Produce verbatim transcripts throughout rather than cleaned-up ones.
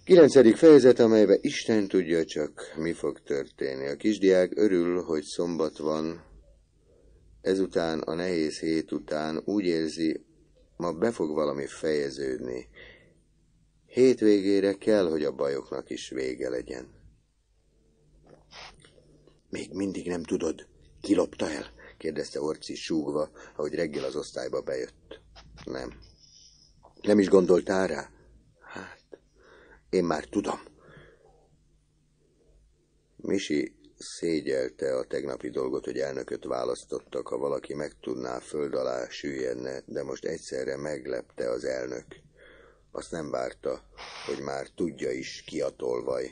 Kilencedik fejezet, amelyben Isten tudja csak, mi fog történni. A kisdiák örül, hogy szombat van. Ezután, a nehéz hét után úgy érzi, ma be fog valami fejeződni. Hétvégére kell, hogy a bajoknak is vége legyen. Még mindig nem tudod, ki lopta el? Kérdezte Orci súgva, ahogy reggel az osztályba bejött. Nem. Nem is gondoltál rá? Hát, én már tudom. Misi szégyelte a tegnapi dolgot, hogy elnököt választottak, ha valaki megtudná, föld alá süllyedne, de most egyszerre meglepte az elnök. Azt nem várta, hogy már tudja is, ki a tolvaj.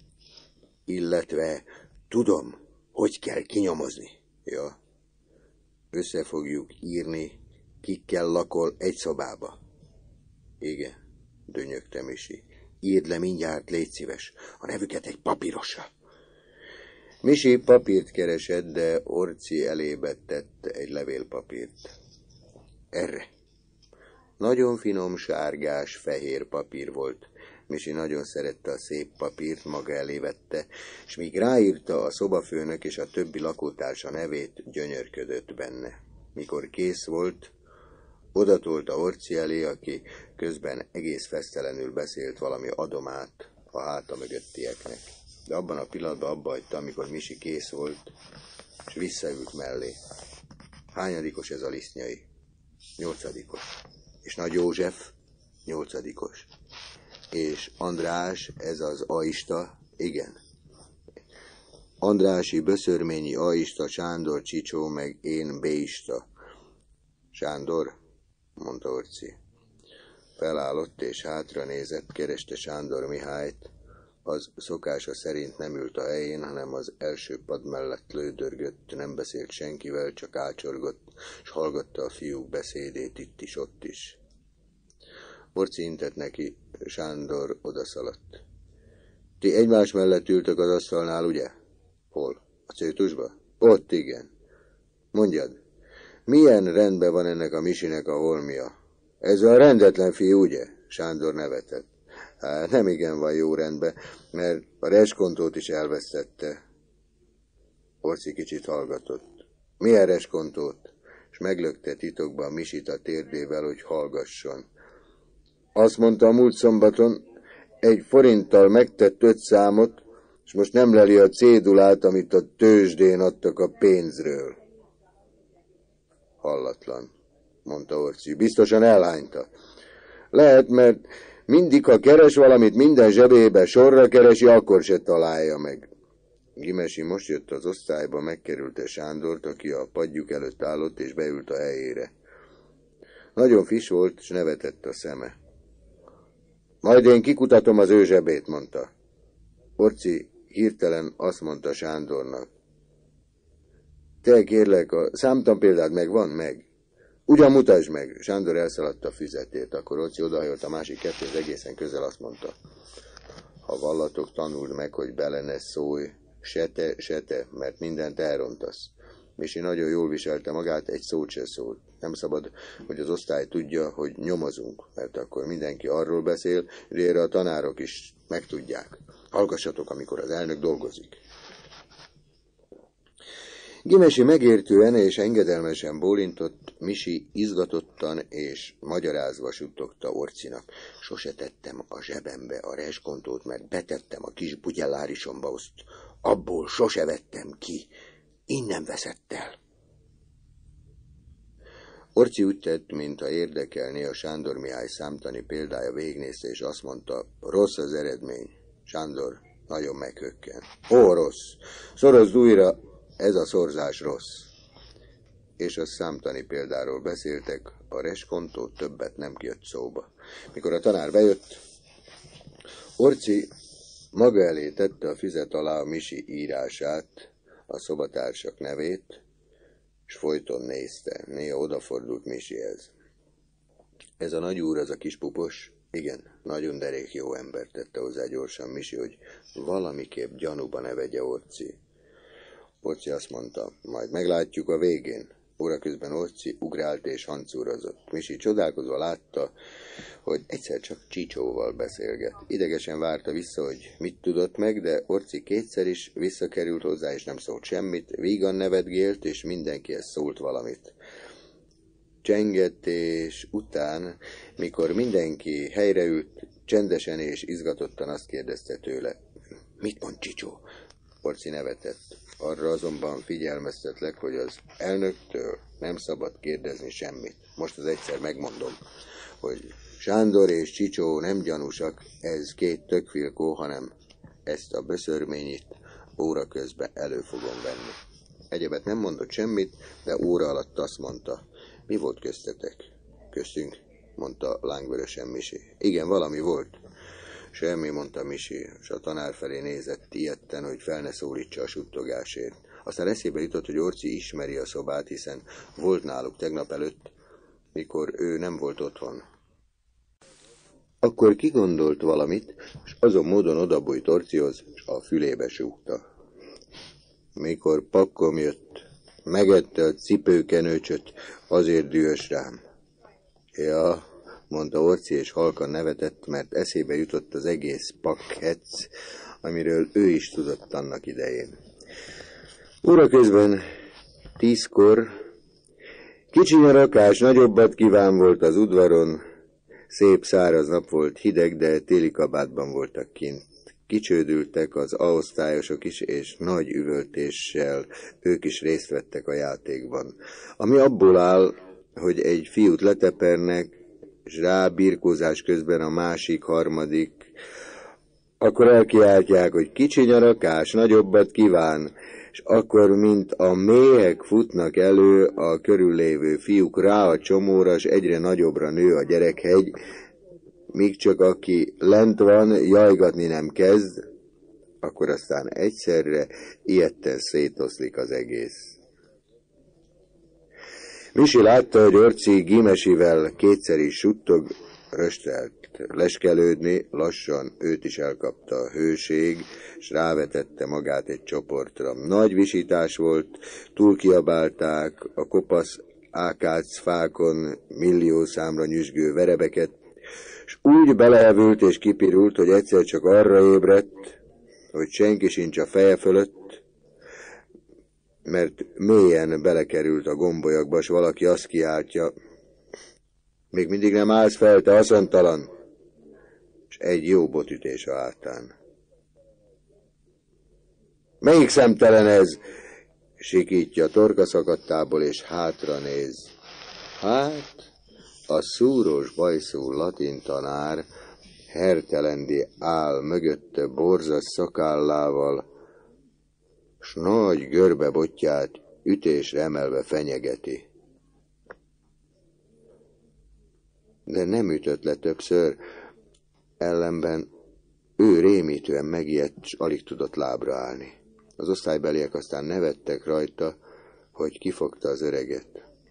Illetve tudom, hogy kell kinyomozni. Ja. Össze fogjuk írni, kikkel lakol egy szobába. Igen, dönyögte Misi. Írd le mindjárt, légy szíves, a nevüket egy papírosra. Misi papírt keresett, de Orci elébe tett egy levélpapírt. Erre. Nagyon finom, sárgás, fehér papír volt. Misi nagyon szerette a szép papírt, maga elé vette, és míg ráírta a szobafőnök és a többi lakótársa nevét, gyönyörködött benne. Mikor kész volt, odatolta Orci elé, aki közben egész fesztelenül beszélt valami adomát a háta mögöttieknek. De abban a pillanatban abba hagyta, amikor Misi kész volt, és visszaült mellé. Hányadikos ez a Lisznyai? Nyolcadikos. És Nagy József? Nyolcadikos. És András, ez az aista? Igen. Andrási, Böszörményi, aista, Sándor, Csicsó, meg én béista. Sándor? Mondta Orci. Felállott és hátra nézett, kereste Sándor Mihályt. Az szokása szerint nem ült a helyén, hanem az első pad mellett lődörgött, nem beszélt senkivel, csak ácsorgott, s hallgatta a fiúk beszédét itt is, ott is. Orci intett neki, Sándor odaszaladt. Ti egymás mellett ültök az asztalnál, ugye? Hol? A cétusba? Ott, igen. Mondjad, milyen rendben van ennek a Misinek a holmia? Ez a rendetlen fiú, ugye? Sándor nevetett. Hát nem igen van jó rendben, mert a reskontót is elvesztette. Orci kicsit hallgatott. Milyen reskontót? És meglökte titokban Misit a térdével, hogy hallgasson. Azt mondta a múlt szombaton, egy forinttal megtett öt számot, és most nem leli a cédulát, amit a tőzsdén adtak a pénzről. Hallatlan, mondta Orci. Biztosan elhányta. Lehet, mert mindig, ha keres valamit, minden zsebébe sorra keresi, akkor se találja meg. Gimesi most jött az osztályba, megkerülte Sándort, aki a padjuk előtt állott, és beült a helyére. Nagyon friss volt, s nevetett a szeme. Majd én kikutatom az ő zsebét, mondta. Orci hirtelen azt mondta Sándornak. Te kérlek, a számtanpéldád megvan? Meg. Ugyan mutasd meg. Sándor elszaladt a füzetét, akkor Orci odahajolt a másik kettőz egészen közel, azt mondta. Ha vallatok, tanuld meg, hogy bele ne szólj, se te, se te, mert mindent elrontasz. Misi nagyon jól viselte magát, egy szót se szólt. Nem szabad, hogy az osztály tudja, hogy nyomozunk, mert akkor mindenki arról beszél, hogy erre a tanárok is megtudják. Hallgassatok, amikor az elnök dolgozik. Gimesi megértően és engedelmesen bólintott, Misi izgatottan és magyarázva suttogta Orcinak. Sose tettem a zsebembe a reskontót, mert betettem a kis bugyellárisomba, azt abból sose vettem ki. Innen veszett el. Orci úgy tett, mintha érdekelné a Sándor Mihály számtani példája, végignézte, és azt mondta, rossz az eredmény. Sándor nagyon meghökken. Ó, rossz. Szorozd újra, ez a szorzás rossz. És a számtani példáról beszéltek, a reskontó többet nem kijött szóba. Mikor a tanár bejött, Orci maga elé tette a füzet alá a Misi írását, a szobatársak nevét, és folyton nézte. Néha odafordult Misihez. Ez a nagy úr, az a kis pupos? Igen, nagyon derék jó ember, tette hozzá gyorsan Misi, hogy valamiképp gyanúba ne vegye Orci. Orci azt mondta, majd meglátjuk a végén. Óra közben Orci ugrált és hancúrozott. Misi csodálkozva látta, hogy egyszer csak Csicsóval beszélget. Idegesen várta vissza, hogy mit tudott meg, de Orci kétszer is visszakerült hozzá, és nem szólt semmit. Vígan nevetgélt, és mindenkihez szólt valamit. Csengetés után, mikor mindenki helyreült, csendesen és izgatottan azt kérdezte tőle: mit mond Csicsó? Orci nevetett. Arra azonban figyelmeztetlek, hogy az elnöktől nem szabad kérdezni semmit. Most az egyszer megmondom, hogy Sándor és Csicsó nem gyanúsak, ez két tökfilkó, hanem ezt a böszörményit óra közben elő fogom venni. Egyebet nem mondott semmit, de óra alatt azt mondta: mi volt köztetek? Köztünk, mondta lángvörösen Misi. Igen, valami volt. Semmi, mondta Misi, és a tanár felé nézett ijedten, hogy fel ne szólítsa a suttogásért. Aztán eszébe jutott, hogy Orci ismeri a szobát, hiszen volt náluk tegnap előtt, mikor ő nem volt otthon. Akkor kigondolt valamit, és azon módon odabújt Orcihoz, és a fülébe súgta. Mikor pakkom jött, megette a cipőkenőcsöt, azért dühös rám. Ja, mondta Orci, és halkan nevetett, mert eszébe jutott az egész pakkhetsz, amiről ő is tudott annak idején. Óra közben tízkor kicsi nyarakás, nagyobbat kíván volt az udvaron, szép száraz nap volt, hideg, de téli kabátban voltak kint. Kicsődültek az A-osztályosok is, és nagy üvöltéssel ők is részt vettek a játékban, ami abból áll, hogy egy fiút letepernek, és rá birkózás közben a másik, harmadik, akkor elkiáltják, hogy kicsi nyarakás, nagyobbat kíván, és akkor, mint a méhek futnak elő a körüllévő fiúk rá a csomóra, és egyre nagyobbra nő a gyerekhegy, míg csak aki lent van, jajgatni nem kezd, akkor aztán egyszerre ijedten szétoszlik az egész. Misi látta, hogy Orci Gimesivel kétszer is suttog, röstelt leskelődni, lassan őt is elkapta a hőség, s rávetette magát egy csoportra. Nagy visítás volt, túlkiabálták a kopasz ákácfákon millió számra nyüzsgő verebeket, s úgy belehevült és kipirult, hogy egyszer csak arra ébredt, hogy senki sincs a feje fölött, mert mélyen belekerült a gombolyagba, s valaki azt kiáltja: még mindig nem állsz fel, te haszontalan! És egy jó botütés a hátán. Melyik szemtelen ez? Sikítja torka szakadtából, és hátra néz. Hát, a szúrós bajszú latin tanár hertelendi áll mögötte borzas szakállával, s nagy görbe botját ütésre emelve fenyegeti. De nem ütött le többször, ellenben ő rémítően megijedt, s alig tudott lábra állni. Az osztálybeliek aztán nevettek rajta, hogy kifogta az öreget.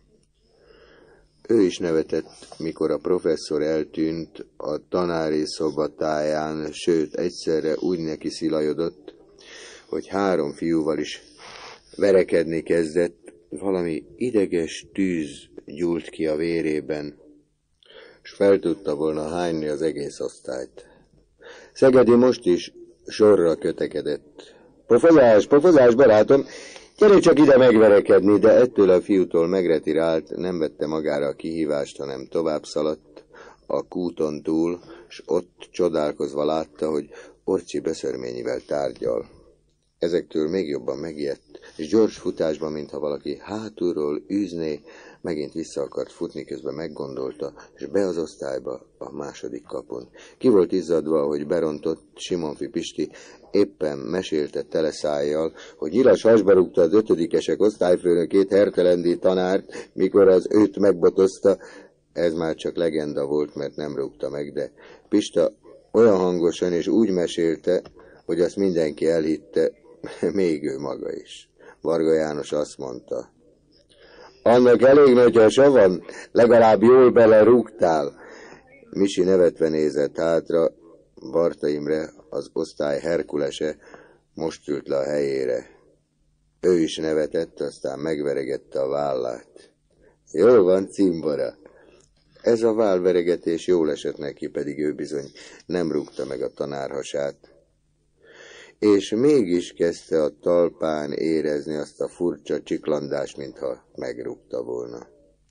Ő is nevetett, mikor a professzor eltűnt a tanári szobatáján, sőt egyszerre úgy neki szilajodott, hogy három fiúval is verekedni kezdett, valami ideges tűz gyúlt ki a vérében, s fel tudta volna hányni az egész osztályt. Szegedi most is sorra kötekedett. Pofozás, pofozás, barátom, gyere csak ide megverekedni, de ettől a fiútól megretirált, nem vette magára a kihívást, hanem tovább szaladt a kúton túl, s ott csodálkozva látta, hogy Orci beszörményivel tárgyal. Ezektől még jobban megijedt, és gyors futásban, mintha valaki hátulról űzné, megint vissza akart futni, közben meggondolta, és be az osztályba a második kapun. Ki volt izzadva, hogy berontott Simonfi Pisti, éppen mesélte teleszájjal, hogy nyilas hasba rúgta az ötödikesek osztályfőnökét, hertelendi tanárt, mikor az őt megbotozta. Ez már csak legenda volt, mert nem rúgta meg, de Pista olyan hangosan és úgy mesélte, hogy azt mindenki elhitte, még ő maga is. Varga János azt mondta: annak elég nagy hasa van, legalább jól belerúgtál. Misi nevetve nézett hátra, Barta Imre, az osztály herkulese, most ült le a helyére. Ő is nevetett, aztán megveregette a vállát. Jól van, cimbora. Ez a vállveregetés jól esett neki, pedig ő bizony nem rúgta meg a tanárhasát. És mégis kezdte a talpán érezni azt a furcsa csiklandást, mintha megrúgta volna.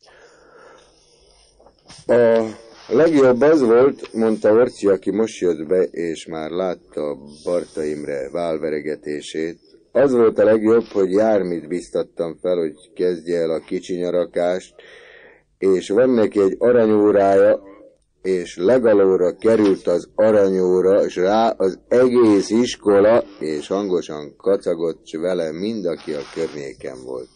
A legjobb az volt, mondta Orci, aki most jött be, és már látta Barta Imre válveregetését, az volt a legjobb, hogy Jármit biztattam fel, hogy kezdje el a kicsinyarakást, és van neki egy aranyórája, és legalóra került az aranyóra, és rá az egész iskola, és hangosan kacagott vele mind, aki a környéken volt.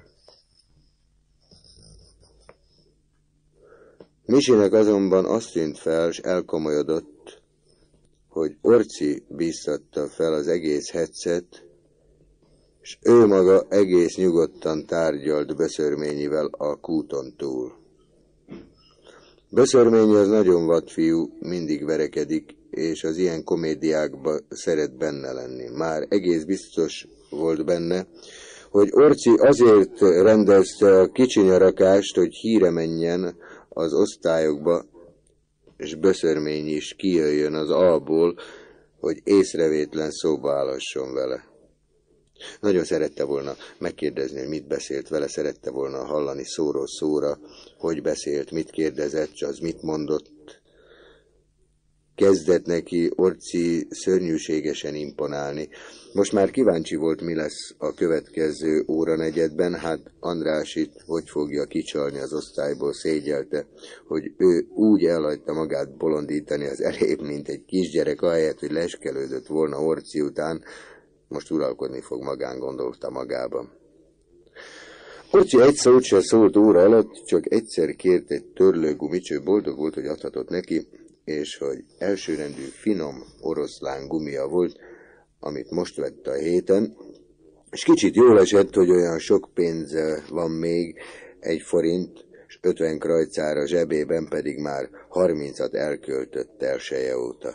Misinek azonban azt tűnt fel, s elkomolyodott, hogy Orci bíztatta fel az egész hetszet, s ő maga egész nyugodtan tárgyalt Böszörményivel a kúton túl. Böszörményi az nagyon vad fiú, mindig verekedik, és az ilyen komédiákba szeret benne lenni. Már egész biztos volt benne, hogy Orci azért rendezte a kicsinyarakást, hogy híre menjen az osztályokba, és Böszörményi is kijöjjön az alból, hogy észrevétlen szóba állhasson vele. Nagyon szerette volna megkérdezni, hogy mit beszélt vele, szerette volna hallani szóról szóra, hogy beszélt, mit kérdezett, s az mit mondott. Kezdett neki Orci szörnyűségesen imponálni. Most már kíváncsi volt, mi lesz a következő óranegyedben, hát Andrásit hogy fogja kicsalni az osztályból, szégyelte, hogy ő úgy elhagyta magát bolondítani az elébb, mint egy kisgyerek, ahelyett, hogy leskelődött volna Orci után. Most uralkodni fog magán, gondolta magában. Orci egy szót se szólt óra alatt, csak egyszer kért egy törlőgumit, és boldog volt, hogy adhatott neki, és hogy elsőrendű finom oroszlán gumia volt, amit most vett a héten, és kicsit jól esett, hogy olyan sok pénze van még, egy forint, és ötven krajcára zsebében pedig már harmincat elköltött elseje óta.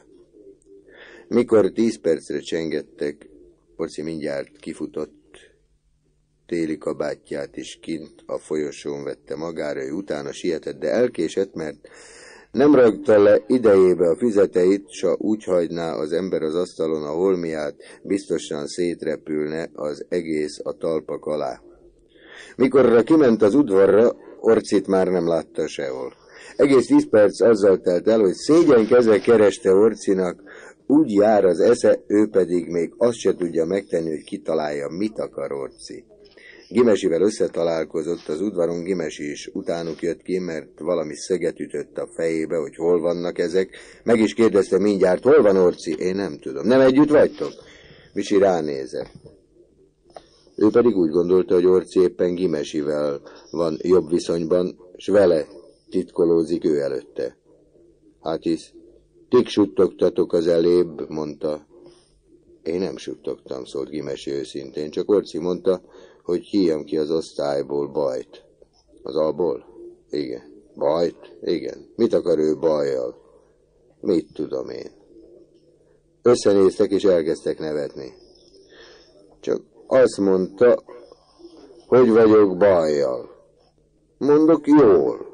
Mikor tíz percre csengettek, Orci mindjárt kifutott, téli kabátját is kint a folyosón vette magára, ő utána sietett, de elkésett, mert nem rakta le idejébe a füzeteit, s ha úgy hagyná az ember az asztalon a holmiát, biztosan szétrepülne az egész a talpak alá. Mikorra kiment az udvarra, Orcit már nem látta sehol. Egész tíz perc azzal telt el, hogy szégyenkezve kereste Orcinak, úgy jár az esze, ő pedig még azt se tudja megtenni, hogy kitalálja, mit akar Orci. Gimesivel összetalálkozott az udvaron, Gimesi is utánuk jött ki, mert valami szöget ütött a fejébe, hogy hol vannak ezek. Meg is kérdezte mindjárt, hol van Orci? Én nem tudom. Nem együtt vagytok? Misi ránézett. Ő pedig úgy gondolta, hogy Orci éppen Gimesivel van jobb viszonyban, s vele titkolózik ő előtte. Hát hisz, tik suttogtatok az elébb, mondta. Én nem suttogtam, szólt Gimesi őszintén, csak Orci mondta, hogy hívjam ki az osztályból Bajt. Az alból? Igen. Bajt? Igen. Mit akar ő Bajjal? Mit tudom én? Összenéztek és elkezdtek nevetni. Csak azt mondta, hogy vagyok Bajjal. Mondok jól.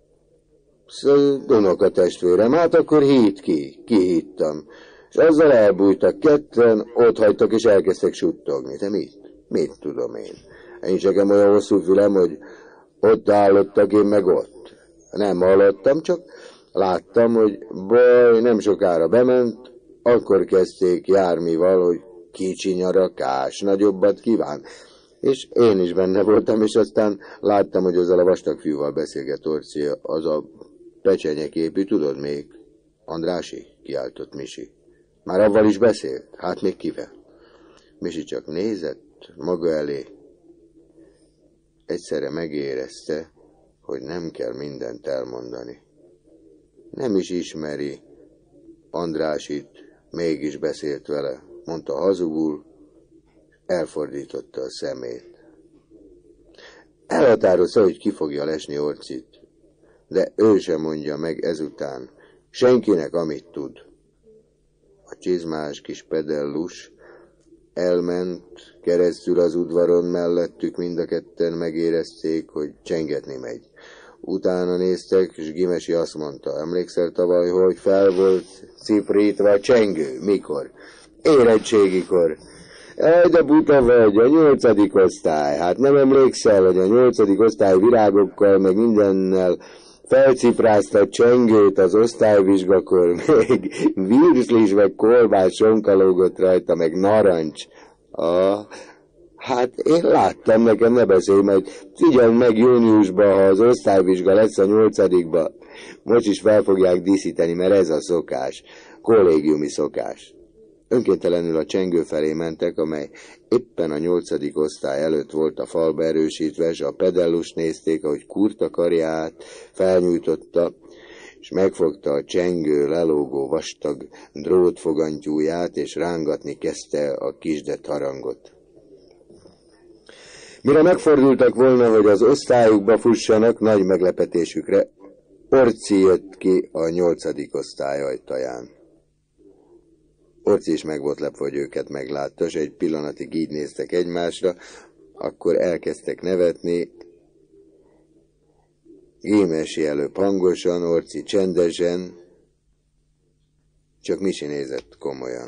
Donok a testvérem, hát akkor hívd ki. Kihívtam. És azzal elbújtak ketten, ott hagytak és elkezdtek suttogni. Te mit? Mit tudom én? Én nekem olyan hosszú fülem, hogy ott állottak, én meg ott. Nem hallottam, csak láttam, hogy Baj nem sokára bement, akkor kezdték Jármival, hogy kicsi nyarakás, nagyobbat kíván. És én is benne voltam, és aztán láttam, hogy azzal a vastag fiúval beszélget Orci, az a pecsenyeképű, tudod még? Andrási? Kiáltott Misi. Már avval is beszélt? Hát még kivel? Misi csak nézett maga elé. Egyszerre megérezte, hogy nem kell mindent elmondani. Nem is ismeri Andrásit, mégis beszélt vele, mondta hazugul, elfordította a szemét. Elhatározta, hogy ki fogja lesni Orcit, de ő sem mondja meg ezután senkinek, amit tud. A csizmás kis pedellus elment keresztül az udvaron, mellettük mind a ketten megérezték, hogy csengetni megy. Utána néztek, és Gimesi azt mondta, emlékszel tavaly, hogy fel volt cifrítva a csengő? Mikor? Érettségikor. Jaj, de buta vagy, a nyolcadik osztály. Hát nem emlékszel, hogy a nyolcadik osztály virágokkal, meg mindennel felciprázta a csengőt az osztályvizsgakor, még virslis, meg kolbász sonka lógott rajta, meg narancs. Ah, hát én láttam, nekem ne beszélj, majd figyelj meg júniusban, ha az osztályvizsga lesz a nyolcadikba. Most is fel fogják díszíteni, mert ez a szokás, kollégiumi szokás. Önkéntelenül a csengő felé mentek, amely éppen a nyolcadik osztály előtt volt a falba erősítve, és a pedellust nézték, ahogy kurta karját felnyújtotta, és megfogta a csengő lelógó vastag drótfogantyúját, és rángatni kezdte a kisdet harangot. Mire megfordultak volna, hogy az osztályukba fussanak, nagy meglepetésükre Orci jött ki a nyolcadik osztály ajtaján. Orci is meg volt lepve, hogy őket meglátta, és egy pillanatig így néztek egymásra, akkor elkezdtek nevetni. Gimesi előbb hangosan, Orci csendesen, csak Misi nézett komolyan.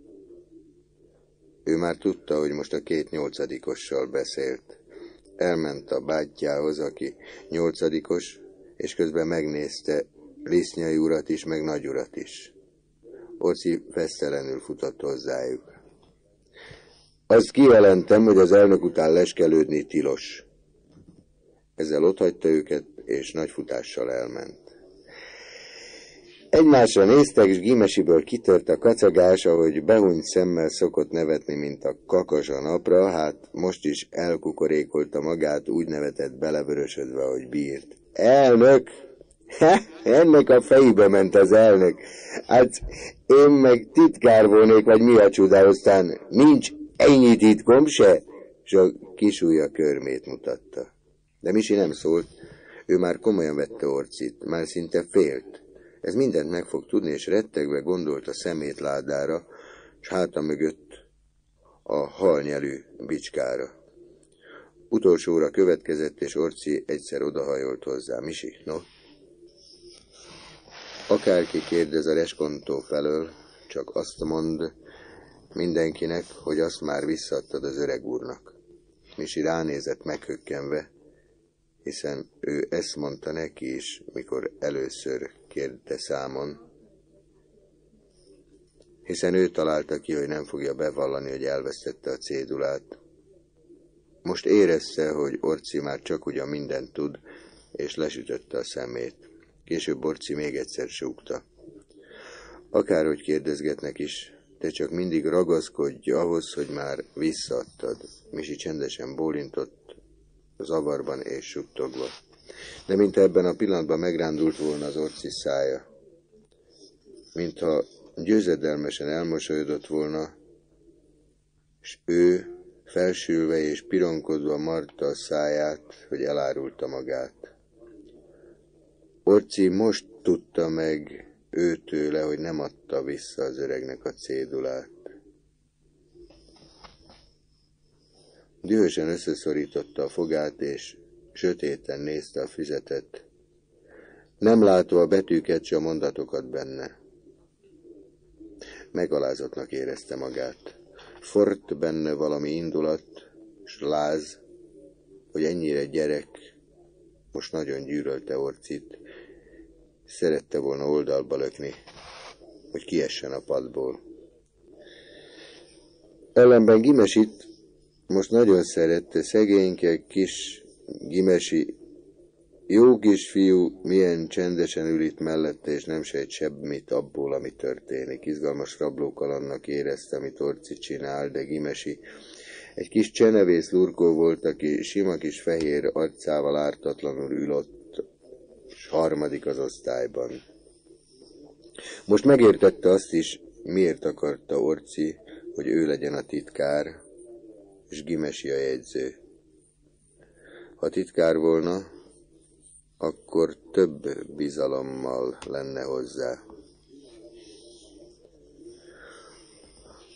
Ő már tudta, hogy most a két nyolcadikossal beszélt. Elment a bátyjához, aki nyolcadikos, és közben megnézte Lisznyai urat is, meg nagyurat is. Orci fesztelenül futott hozzájuk. Azt kijelentem, hogy az elnök után leskelődni tilos. Ezzel otthagyta őket, és nagy futással elment. Egymásra néztek, és Gimesiből kitört a kacagás, ahogy behunyt szemmel szokott nevetni, mint a kakas a napra, hát most is elkukorékolta magát, úgy nevetett belevörösödve, hogy bírt. Elnök! Ha, ennek a fejébe ment az elnök. Hát én meg titkár volnék, vagy mi a csuda, aztán nincs ennyi titkom se, és a kisujja körmét mutatta. De Misi nem szólt, ő már komolyan vette Orcit, már szinte félt. Ez mindent meg fog tudni, és rettegve gondolt a szemétládára, s háta mögött a halnyelű bicskára. Utolsóra következett, és Orci egyszer odahajolt hozzá. Misi, no? Akárki kérdez a reskontó felől, csak azt mond mindenkinek, hogy azt már visszaadtad az öreg úrnak. Misi ránézett meghökkenve, hiszen ő ezt mondta neki is, mikor először kérte számon, hiszen ő találta ki, hogy nem fogja bevallani, hogy elvesztette a cédulát. Most érezte, hogy Orci már csak ugyan mindent tud, és lesütötte a szemét. Később Orci még egyszer súgta. Akárhogy kérdezgetnek is, te csak mindig ragaszkodj ahhoz, hogy már visszaadtad. Misi csendesen bólintott, zavarban és suttogva. De mintha ebben a pillanatban megrándult volna az Orci szája. Mintha győzedelmesen elmosolyodott volna, és ő felsülve és pironkodva marta a száját, hogy elárulta magát. Orci most tudta meg őtőle, hogy nem adta vissza az öregnek a cédulát. Dühösen összeszorította a fogát, és sötéten nézte a füzetet, nem látva a betűket, s a mondatokat benne. Megalázottnak érezte magát. Forrt benne valami indulat, s láz, hogy ennyire gyerek, most nagyon gyűlölte Orcit, szerette volna oldalba lökni, hogy kiessen a padból. Ellenben Gimesit most nagyon szerette, szegényke kis Gimesi, jó kisfiú, milyen csendesen ül itt mellette, és nem sejt semmit abból, ami történik. Izgalmas rablókalannak érezte, amit Orci csinál, de Gimesi egy kis csenevész lurkó volt, aki sima kis fehér arcával ártatlanul ül ott, s harmadik az osztályban. Most megértette azt is, miért akarta Orci, hogy ő legyen a titkár, és Gimesi a jegyző. Ha titkár volna, akkor több bizalommal lenne hozzá.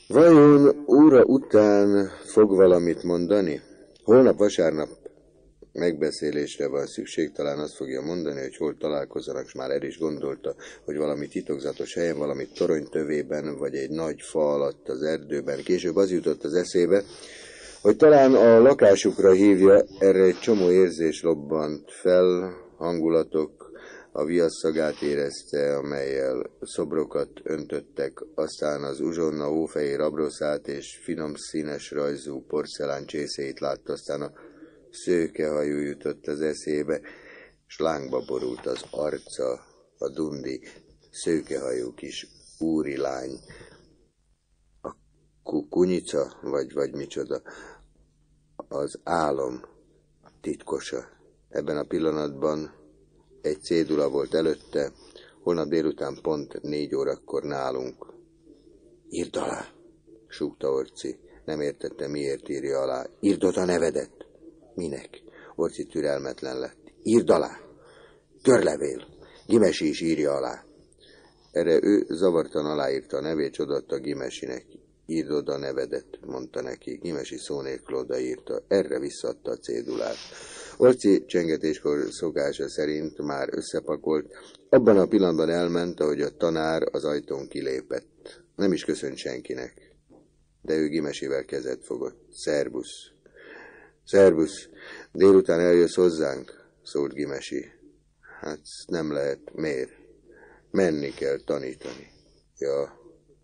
Vajon óra után fog valamit mondani? Holnap vasárnap megbeszélésre van szükség, talán azt fogja mondani, hogy hol találkozzanak, és már el is gondolta, hogy valami titokzatos helyen, valami torony tövében, vagy egy nagy fa alatt az erdőben. Később az jutott az eszébe, hogy talán a lakásukra hívja, erre egy csomó érzés lobbant fel, hangulatok, a viasszagát érezte, amellyel szobrokat öntöttek, aztán az uzsonna hófehér abroszát és finom színes rajzú porcelán csészét látta, aztán a szőkehajú jutott az eszébe, s lángba borult az arca, a dundi, szőkehajú kis úri lány. A kunyica, vagy, vagy micsoda, az álom titkosa. Ebben a pillanatban egy cédula volt előtte, holnap délután pont négy órakor nálunk. Írd alá, súgta Orci. Nem értette, miért írja alá. Írd oda nevedet. Minek? Orci türelmetlen lett. Írd alá. Körlevél. Gimesi is írja alá. Erre ő zavartan aláírta a nevét, és odaadta Gimesinek. Írd oda nevedet, mondta neki. Gimesi szó nélkül odaírta. Erre visszaadta a cédulát. Orci csengetéskor szokása szerint már összepakolt. Abban a pillanatban elment, ahogy a tanár az ajtón kilépett. Nem is köszönt senkinek. De ő Gimesivel kezet fogott. Szerbusz. Szerbusz. Délután eljössz hozzánk? Szólt Gimesi. Hát nem lehet. Miért? Menni kell tanítani. Ja.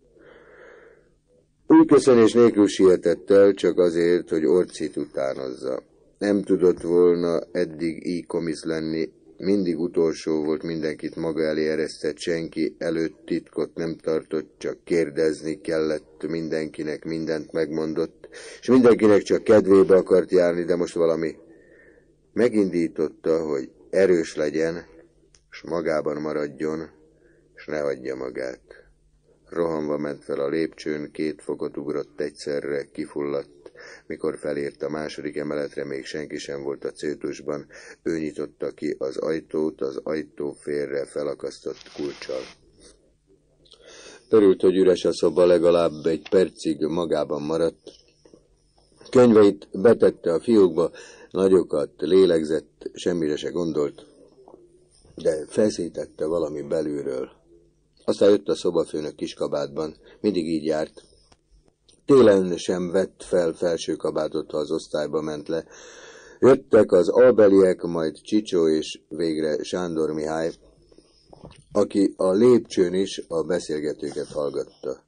Új köszönés nélkül sietett el, csak azért, hogy Orcit utánozza. Nem tudott volna eddig így komisz lenni, mindig utolsó volt, mindenkit maga elé eresztett, senki előtt titkot nem tartott, csak kérdezni kellett, mindenkinek mindent megmondott, és mindenkinek csak kedvébe akart járni, de most valami megindította, hogy erős legyen, és magában maradjon, és ne hagyja magát. Rohanva ment fel a lépcsőn, két fokot ugrott egyszerre, kifulladt. Mikor felért a második emeletre, még senki sem volt a cétusban, ő nyitotta ki az ajtót, az ajtó félre felakasztott kulccsal. Örült, hogy üres a szoba, legalább egy percig magában maradt. Könyveit betette a fiókba, nagyokat lélegzett, semmire se gondolt, de feszítette valami belülről. Aztán jött a szobafőnök kiskabátban, mindig így járt. Télen sem vett fel felső kabátot, ha az osztályba ment le. Jöttek az albeliek, majd Csicsó és végre Sándor Mihály, aki a lépcsőn is a beszélgetőket hallgatta.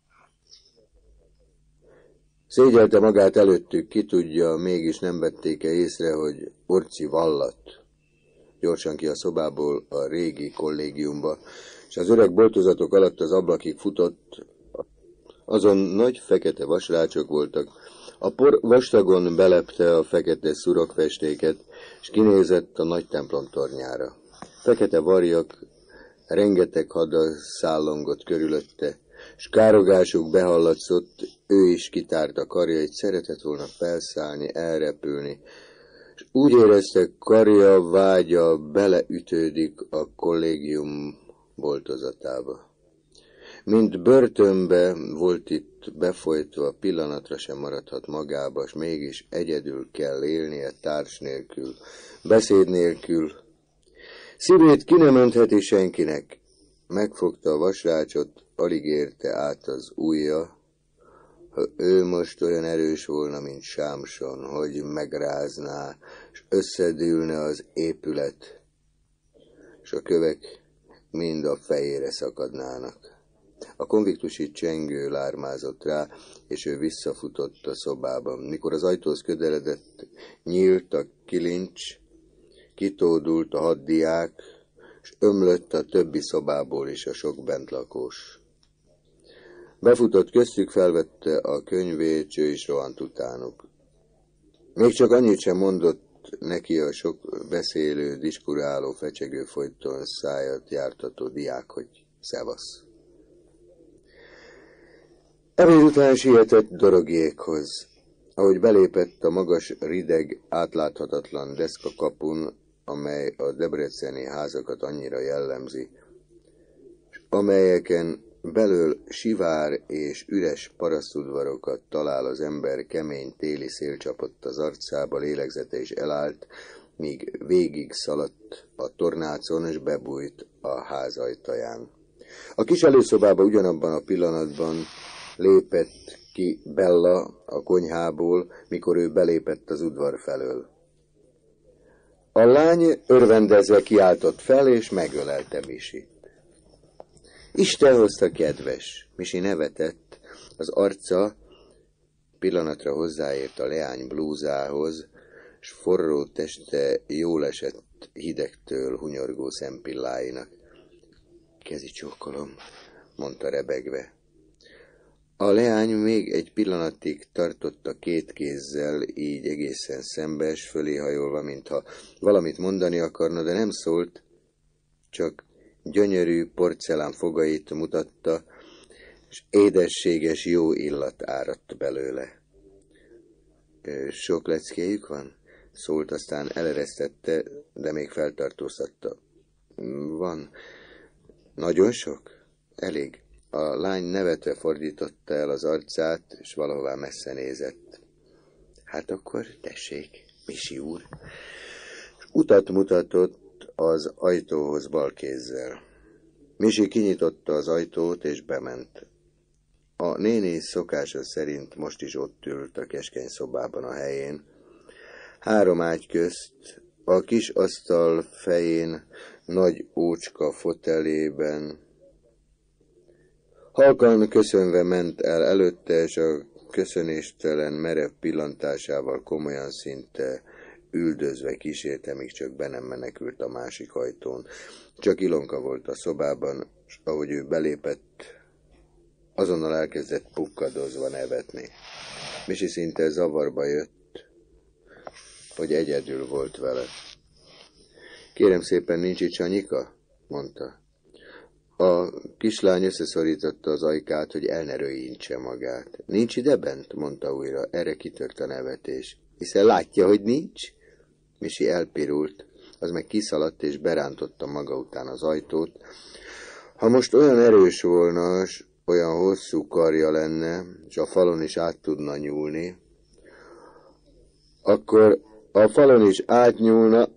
Szégyelte magát előttük, ki tudja, mégis nem vették-e észre, hogy Orci vallat. Gyorsan ki a szobából a régi kollégiumba, és az öreg boltozatok alatt az ablakig futott. Azon nagy fekete vasrácsok voltak, a por vastagon belepte a fekete szurokfestéket, és kinézett a nagy templom tornyára. Fekete varjak, rengeteg hada szállongott körülötte, s károgásuk behallatszott, ő is kitárta karjait, szeretett volna felszállni, elrepülni, és úgy érezte, karja, vágya beleütődik a kollégium boltozatába. Mint börtönbe volt itt befolytva, pillanatra sem maradhat magába, s mégis egyedül kell élnie, társ nélkül, beszéd nélkül. Szívét ki nem öntheti senkinek. Megfogta a vasrácsot, alig érte át az ujja. Ha ő most olyan erős volna, mint Sámson, hogy megrázná, és összedülne az épület, és a kövek mind a fejére szakadnának. A konviktusi csengő lármázott rá, és ő visszafutott a szobában. Mikor az ajtóhoz közeledett, nyílt a kilincs, kitódult a hat diák, és ömlött a többi szobából is a sok bentlakós. Befutott köztük, felvette a könyvét, s ő is rohant utánuk. Még csak annyit sem mondott neki a sok beszélő, diskuráló, fecsegő, folyton szájat jártató diák, hogy szevasz. Ebéd után sietett Dorogiékhoz. Ahogy belépett a magas, rideg, átláthatatlan deszka kapun, amely a debreceni házakat annyira jellemzi, és amelyeken belől sivár és üres parasztudvarokat talál az ember, kemény téli szél csapott az arcába, lélegzete is elállt, míg végig szaladt a tornácon, és bebújt a ház ajtaján. A kis előszobába ugyanabban a pillanatban lépett ki Bella a konyhából, mikor ő belépett az udvar felől. A lány örvendezve kiáltott fel, és megölelte Misit. Isten hozta, kedves! Misi nevetett, az arca pillanatra hozzáért a leány blúzához, s forró teste jól esett hidegtől hunyorgó szempilláinak. Kezi csókolom, mondta rebegve. A leány még egy pillanatig tartotta két kézzel, így egészen szembes, fölé hajolva, mintha valamit mondani akarna, de nem szólt, csak gyönyörű porcelán fogait mutatta, és édességes jó illat áradt belőle. Sok leckéjük van? Szólt, aztán eleresztette, de még feltartóztatta. Van. Nagyon sok? Elég. A lány nevetve fordította el az arcát, és valahová messze nézett. Hát akkor tessék, Misi úr. Utat mutatott az ajtóhoz bal kézzel. Misi kinyitotta az ajtót, és bement. A néni szokása szerint most is ott ült a keskeny szobában a helyén. Három ágy közt, a kis asztal fején, nagy ócska fotelében. Halkan köszönve ment el előtte, és a köszönéstelen merev pillantásával komolyan, szinte üldözve kísérte, míg csak be nem menekült a másik ajtón. Csak Ilonka volt a szobában, és ahogy ő belépett, azonnal elkezdett pukkadozva nevetni. Misi szinte zavarba jött, hogy egyedül volt vele. Kérem szépen, nincs itt Sanyika? Mondta. A kislány összeszorította az ajkát, hogy el ne röjjintse magát. Nincs ide bent? Mondta újra. Erre kitört a nevetés. Hiszen látja, hogy nincs? Misi elpirult, az meg kiszaladt és berántotta maga után az ajtót. Ha most olyan erős volna, s olyan hosszú karja lenne, és a falon is át tudna nyúlni, akkor a falon is átnyúlna,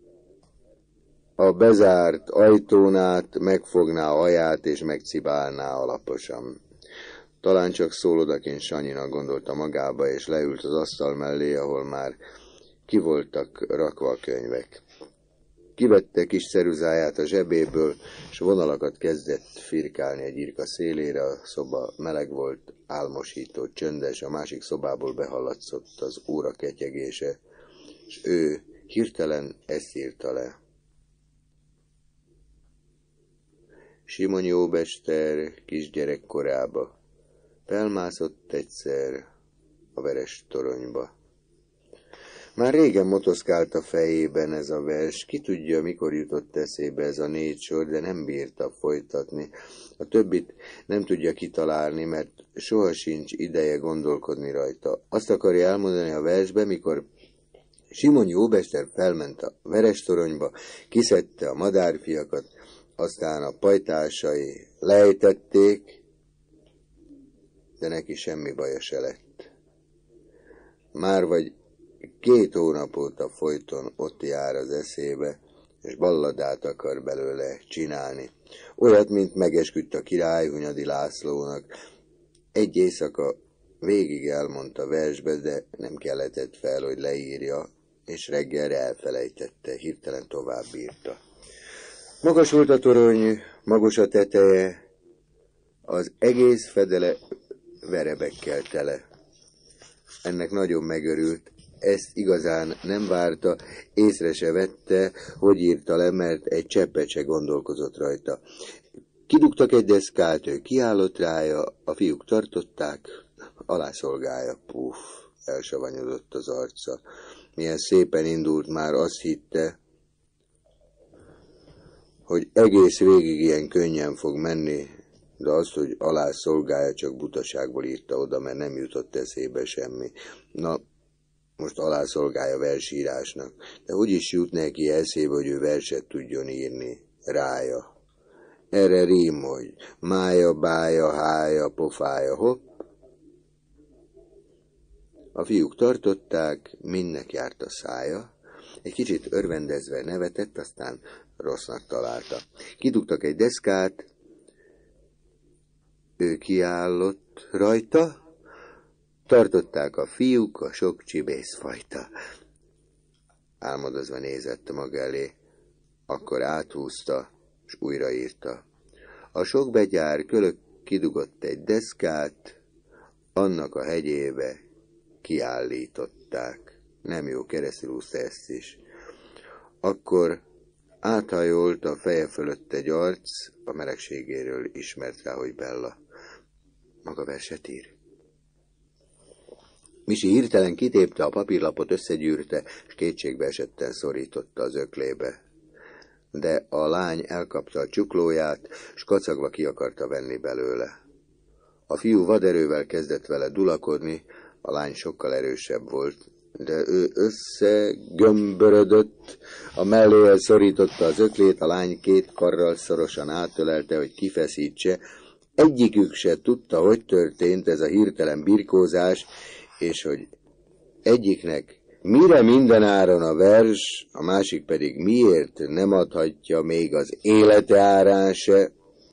a bezárt ajtón át megfogná a haját és megcibálná alaposan. Talán csak szól odaként Sanyinak, gondolta magába, és leült az asztal mellé, ahol már ki voltak rakva a könyvek. Kivette kis ceruzáját a zsebéből, és vonalakat kezdett firkálni egy irka szélére. A szoba meleg volt, álmosító, csöndes, a másik szobából behallatszott az óra ketyegése, és ő hirtelen ezt írta le. Simony óbester kisgyerek korába felmászott egyszer a veres toronyba. Már régen motoszkált a fejében ez a vers, ki tudja, mikor jutott eszébe ez a négy sor, de nem bírta folytatni. A többit nem tudja kitalálni, mert soha sincs ideje gondolkodni rajta. Azt akarja elmondani a versbe, mikor Simony óbester felment a veres toronyba, kiszedte a madárfiakat, aztán a pajtásai lejtették, de neki semmi baja se lett. Már vagy két hónap óta folyton ott jár az eszébe, és balladát akar belőle csinálni. Olyat, mint megesküdt a király Hunyadi Lászlónak. Egy éjszaka végig elmondta versbe, de nem kelletett fel, hogy leírja, és reggelre elfelejtette, hirtelen tovább írta. Magas volt a torony, magos a teteje, az egész fedele verebekkel tele. Ennek nagyon megörült, ezt igazán nem várta, észre se vette, hogy írta le, mert egy cseppet se gondolkozott rajta. Kidugtak egy deszkát, ő kiállott rája, a fiúk tartották, alászolgálja, puff, elsavanyodott az arca. Milyen szépen indult, már azt hitte, hogy egész végig ilyen könnyen fog menni, de azt, hogy alá szolgálja, csak butaságból írta oda, mert nem jutott eszébe semmi. Na, most alá szolgálja versírásnak, de hogy is jut neki eszébe, hogy ő verset tudjon írni rája? erre rím, hogy mája, bája, hája, pofája, hopp. A fiúk tartották, mindnek járt a szája, egy kicsit örvendezve nevetett, aztán rossznak találta. Kidugtak egy deszkát, ő kiállott rajta, tartották a fiúk a sok csibészfajta. Álmodozva nézett maga elé, akkor áthúzta, s újraírta. A sok begyár kölök kidugott egy deszkát, annak a hegyébe kiállították. Nem jó, keresztül húzta ezt is. Akkor áthajolt a feje fölött egy arc, a melegségéről ismert rá, hogy Bella. Maga verset ír. Misi hirtelen kitépte a papírlapot, összegyűrte, és kétségbe esetten szorította az öklébe. De a lány elkapta a csuklóját, s kacagva ki akarta venni belőle. A fiú vaderővel kezdett vele dulakodni, a lány sokkal erősebb volt, de ő összegömbörödött, a melléhez szorította az öklét, a lány két karral szorosan átölelte, hogy kifeszítse. Egyikük se tudta, hogy történt ez a hirtelen birkózás, és hogy egyiknek mire mindenáron a vers, a másik pedig miért nem adhatja még az élete árán se.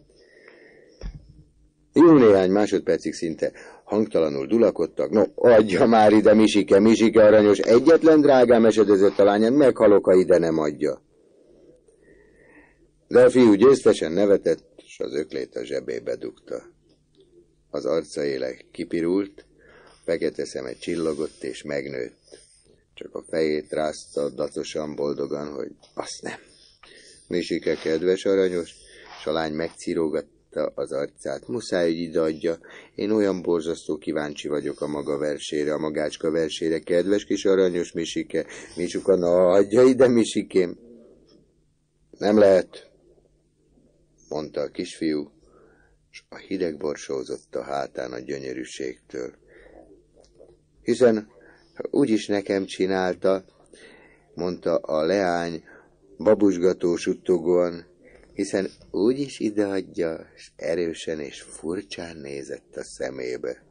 Jó néhány másodpercig szinte hangtalanul dulakodtak. No, adja már ide, Misike, Misike aranyos, egyetlen drágám esedezett a lányán, meghalok, ha ide nem adja. De a fiú győztesen nevetett, és az öklét a zsebébe dugta. Az arca éle kipirult, fekete szeme csillogott és megnőtt. Csak a fejét rázta dacosan, boldogan, hogy azt nem. Misike kedves aranyos, s a lány megcirógatta az arcát. Muszáj, hogy ideadja. Én olyan borzasztó kíváncsi vagyok a maga versére, a magácska versére. Kedves kis aranyos Misike, Misuka, na adja ide, Misikém. Nem lehet, mondta a kisfiú, s a hideg borsózott a hátán a gyönyörűségtől. Hiszen úgyis nekem csinálta, mondta a leány babusgató suttogóan, hiszen úgyis ideadja, és erősen és furcsán nézett a szemébe.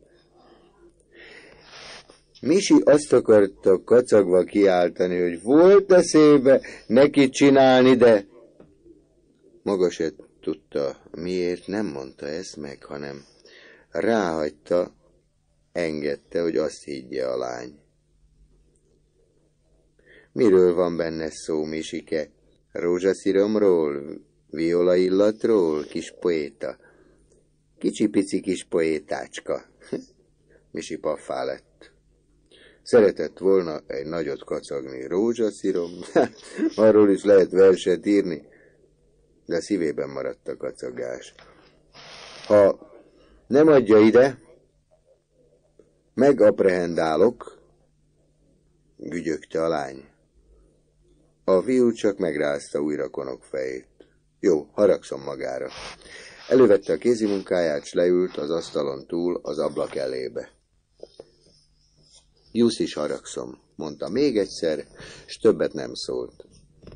Misi azt akarta kacagva kiáltani, hogy volt eszébe neki csinálni, de maga se tudta, miért nem mondta ezt meg, hanem ráhagyta, engedte, hogy azt higgye a lány. Miről van benne szó, Misike? Rózsasziromról, violaillatról, kis poéta? Kicsi-pici kis poétácska. Misi paffá lett. Szeretett volna egy nagyot kacagni. Rózsaszirom, arról is lehet verset írni, de szívében maradt a kacagás. Ha nem adja ide, megaprehendálok, gügyögte a lány. A fiú csak megrázta újra konok fejét. Jó, haragszom magára. Elővette a kézimunkáját, s leült az asztalon túl az ablak elébe. Jusz is haragszom, mondta még egyszer, s többet nem szólt.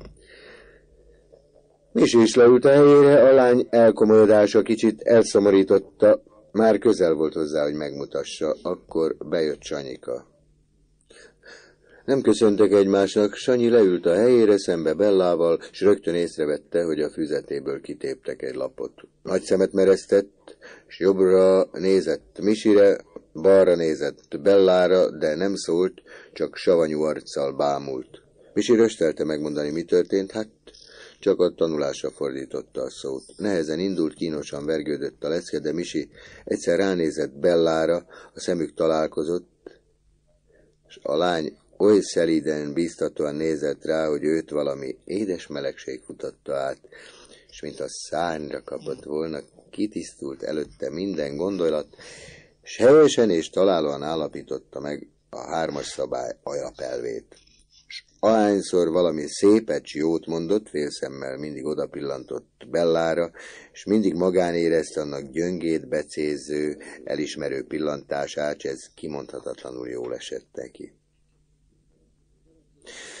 Misi is leült a helyére, a lány elkomolyodása kicsit elszomorította, már közel volt hozzá, hogy megmutassa, akkor bejött Sanyika. Nem köszöntek egymásnak, Sanyi leült a helyére szembe Bellával, s rögtön észrevette, hogy a füzetéből kitéptek egy lapot. Nagy szemet meresztett, s jobbra nézett Misire, balra nézett Bellára, de nem szólt, csak savanyú arccal bámult. Misi röstelte megmondani, mi történt, hát csak a tanulásra fordította a szót. Nehezen indult, kínosan vergődött a lecke, de Misi egyszer ránézett Bellára, a szemük találkozott, és a lány oly szelíden, bíztatóan nézett rá, hogy őt valami édes melegség futatta át, és mint a szárnyra kapott volna, kitisztult előtte minden gondolat, s helyesen és találóan állapította meg a hármas szabály alapelvét. S ahányszor valami szépet, s jót mondott, félszemmel mindig odapillantott Bellára, és mindig magán érezte annak gyöngét, becéző, elismerő pillantását, s ez kimondhatatlanul jól esett neki.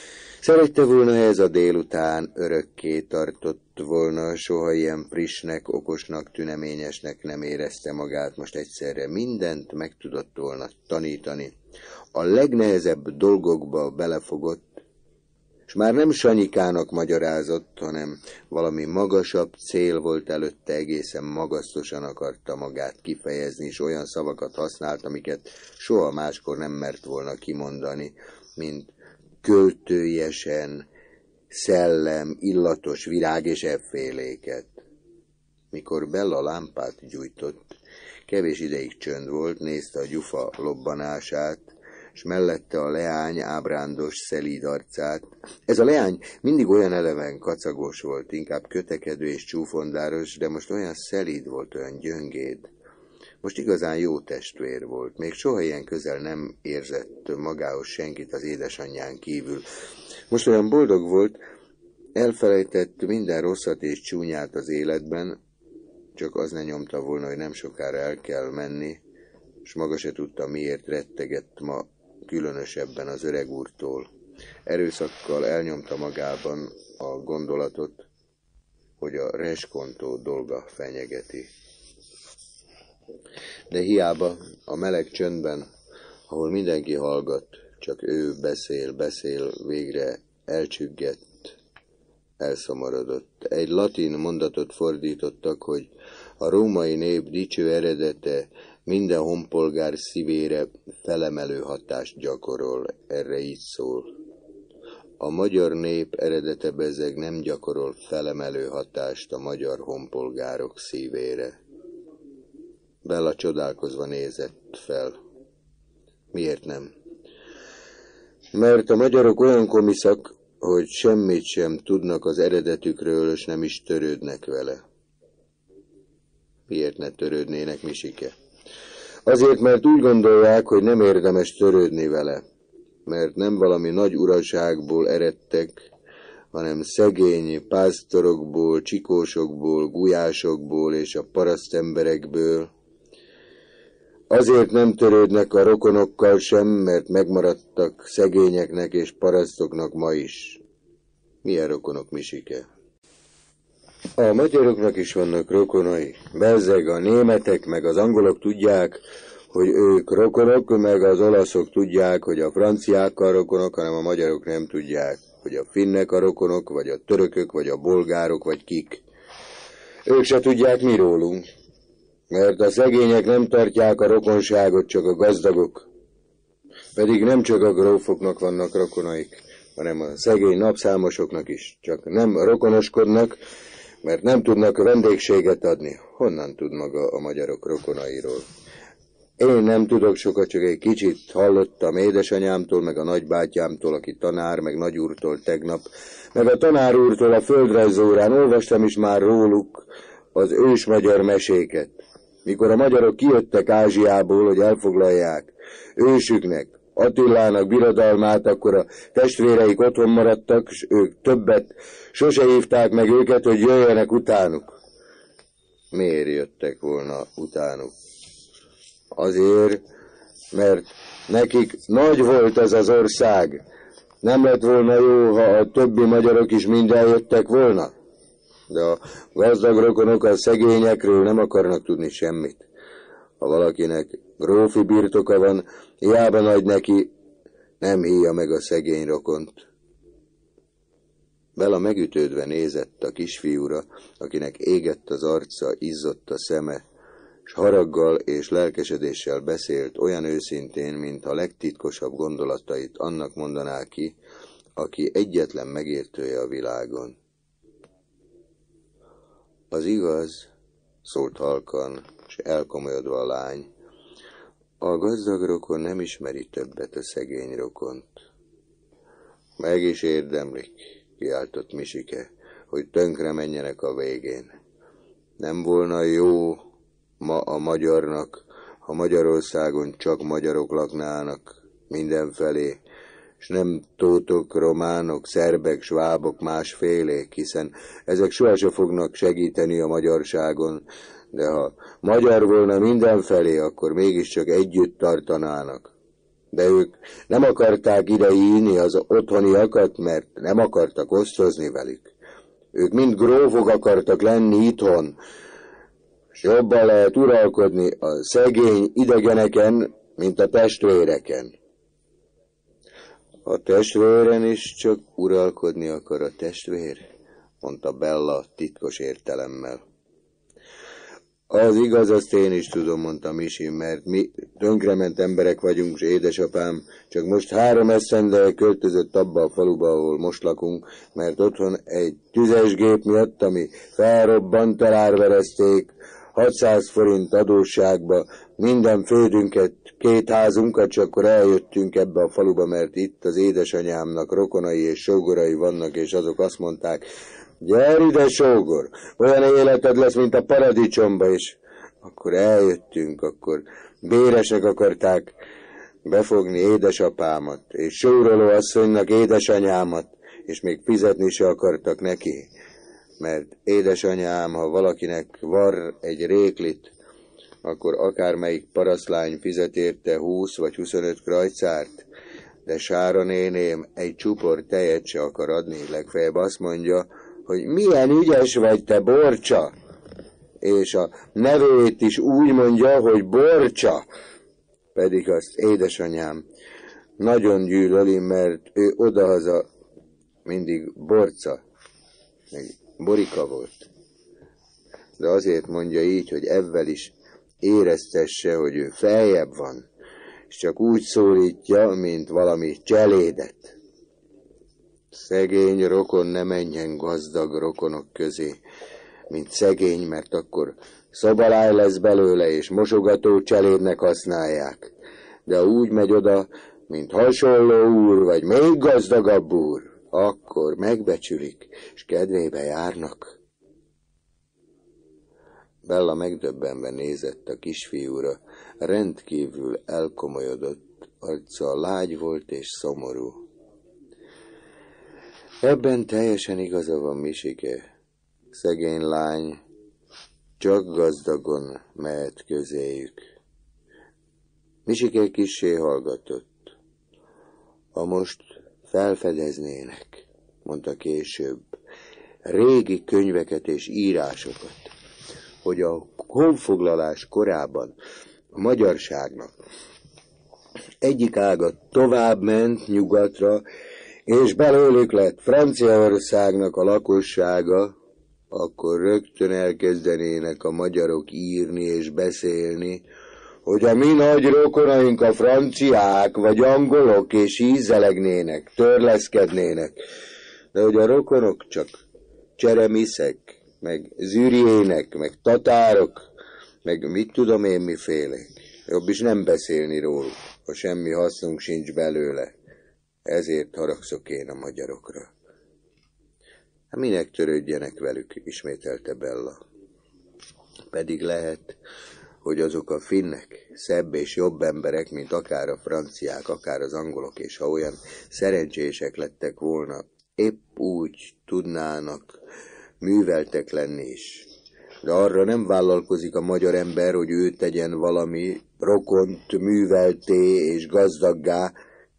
Szerette volna ez a délután örökké tartott volna, soha ilyen frissnek, okosnak, tüneményesnek nem érezte magát, most egyszerre mindent meg tudott volna tanítani. A legnehezebb dolgokba belefogott, és már nem Sanyikának magyarázott, hanem valami magasabb cél volt előtte, egészen magasztosan akarta magát kifejezni, és olyan szavakat használt, amiket soha máskor nem mert volna kimondani, mint költőjesen, szellem, illatos virág és efféléket. Mikor Bella lámpát gyújtott, kevés ideig csönd volt, nézte a gyufa lobbanását, és mellette a leány ábrándos, szelíd arcát. Ez a leány mindig olyan eleven kacagos volt, inkább kötekedő és csúfondáros, de most olyan szelíd volt, olyan gyöngéd. Most igazán jó testvér volt, még soha ilyen közel nem érzett magához senkit az édesanyján kívül. Most olyan boldog volt, elfelejtett minden rosszat és csúnyát az életben, csak az ne nyomta volna, hogy nem sokára el kell menni, és maga se tudta, miért rettegett ma különösebben az öreg úrtól. Erőszakkal elnyomta magában a gondolatot, hogy a reskontó dolga fenyegeti. De hiába a meleg csöndben, ahol mindenki hallgat, csak ő beszél, beszél, végre elcsüggett, elszomorodott. Egy latin mondatot fordítottak, hogy a római nép dicső eredete minden honpolgár szívére felemelő hatást gyakorol, erre így szól. A magyar nép eredete bezeg nem gyakorol felemelő hatást a magyar honpolgárok szívére. Bella csodálkozva nézett fel. Miért nem? Mert a magyarok olyan komiszak, hogy semmit sem tudnak az eredetükről, és nem is törődnek vele. Miért ne törődnének, Misike? Azért, mert úgy gondolják, hogy nem érdemes törődni vele, mert nem valami nagy uraságból eredtek, hanem szegény pásztorokból, csikósokból, gulyásokból és a parasztemberekből. Azért nem törődnek a rokonokkal sem, mert megmaradtak szegényeknek és parasztoknak ma is. Milyen rokonok, Misike? A magyaroknak is vannak rokonai. Bezzeg a németek meg az angolok tudják, hogy ők rokonok, meg az olaszok tudják, hogy a franciákkal rokonok, hanem a magyarok nem tudják, hogy a finnek a rokonok, vagy a törökök, vagy a bolgárok, vagy kik. Ők se tudják mi rólunk, mert a szegények nem tartják a rokonságot, csak a gazdagok. Pedig nem csak a grófoknak vannak rokonaik, hanem a szegény napszámosoknak is, csak nem rokonoskodnak, mert nem tudnak vendégséget adni. Honnan tud maga a magyarok rokonairól? Én nem tudok sokat, csak egy kicsit hallottam édesanyámtól, meg a nagybátyámtól, aki tanár, meg nagyúrtól tegnap, meg a tanár úrtól a földrajzórán. Olvastam is már róluk az ős magyar meséket. Mikor a magyarok kijöttek Ázsiából, hogy elfoglalják ősüknek, Attilának birodalmát, akkor a testvéreik otthon maradtak, és ők többet sose hívták meg őket, hogy jöjjenek utánuk. Miért jöttek volna utánuk? Azért, mert nekik nagy volt ez az ország. Nem lett volna jó, ha a többi magyarok is mind eljöttek volna. De a gazdag rokonok a szegényekről nem akarnak tudni semmit. Ha valakinek grófi birtoka van, hiába nagy neki, nem hívja meg a szegény rokont. Bella megütődve nézett a kisfiúra, akinek égett az arca, izzott a szeme, s haraggal és lelkesedéssel beszélt olyan őszintén, mint a legtitkosabb gondolatait annak mondaná ki, aki egyetlen megértője a világon. Az igaz, szólt halkan, s elkomolyodva a lány, a gazdag rokon nem ismeri többet a szegény rokont. Meg is érdemlik, kiáltott Misike, hogy tönkre menjenek a végén. Nem volna jó ma a magyarnak, ha Magyarországon csak magyarok laknának mindenfelé, és nem tótok, románok, szerbek, svábok, másfélék, hiszen ezek sohasem fognak segíteni a magyarságon, de ha magyar volna mindenfelé, akkor mégiscsak együtt tartanának. De ők nem akarták ide írni az otthoniakat, mert nem akartak osztozni velük. Ők mind grófok akartak lenni itthon, és jobban lehet uralkodni a szegény idegeneken, mint a testvéreken. A testvéren is csak uralkodni akar a testvér, mondta Bella titkos értelemmel. Az igaz, azt én is tudom, mondta Misi, mert mi tönkrement emberek vagyunk, és édesapám csak most három esztendel költözött abba a faluba, ahol most lakunk, mert otthon egy tüzes gép miatt, ami felrobbant, elárverezték, hatszáz forint adósságba minden földünket, két házunkat, csak akkor eljöttünk ebbe a faluba, mert itt az édesanyámnak rokonai és sógorai vannak, és azok azt mondták, gyere ide, sógor, olyan életed lesz, mint a paradicsomba, és akkor eljöttünk, akkor béresek akarták befogni édesapámat, és sóroló asszonynak édesanyámat, és még fizetni se akartak neki, mert édesanyám, ha valakinek var egy réklit, akkor akármelyik parasztlány fizet érte húsz vagy huszonöt krajcárt, de Sára néném egy csupor tejet se akar adni, legfeljebb azt mondja, hogy milyen ügyes vagy te, Borcsa, és a nevét is úgy mondja, hogy Borcsa, pedig azt édesanyám nagyon gyűlöli, mert ő odahaza mindig Borca, meg Borika volt. De azért mondja így, hogy evvel is éreztesse, hogy ő feljebb van, és csak úgy szólítja, mint valami cselédet. Szegény rokon ne menjen gazdag rokonok közé, mint szegény, mert akkor szobaláj lesz belőle, és mosogató cselédnek használják. De úgy megy oda, mint hasonló úr, vagy még gazdagabb úr, akkor megbecsülik, és kedvébe járnak. Bella megdöbbenve nézett a kisfiúra, rendkívül elkomolyodott, arca lágy volt és szomorú. Ebben teljesen igaza van, Misike. Szegény lány csak gazdagon mehet közéjük. Misike kissé hallgatott. Ha most felfedeznének, mondta később, régi könyveket és írásokat, hogy a honfoglalás korában a magyarságnak egyik ága tovább ment nyugatra, és belőlük lett Franciaországnak a lakossága, akkor rögtön elkezdenének a magyarok írni és beszélni, hogy a mi nagy rokonaink a franciák vagy angolok, és ízelegnének, törleszkednének, de hogy a rokonok csak cseremiszek, meg züriének, meg tatárok, meg mit tudom én mifélék. Jobb is nem beszélni róluk, ha semmi hasznunk sincs belőle. Ezért haragszok én a magyarokra. Hát minek törődjenek velük, ismételte Bella. Pedig lehet, hogy azok a finnek szebb és jobb emberek, mint akár a franciák, akár az angolok, és ha olyan szerencsések lettek volna, épp úgy tudnának műveltek lenni is. De arra nem vállalkozik a magyar ember, hogy ő tegyen valami rokont művelté és gazdaggá.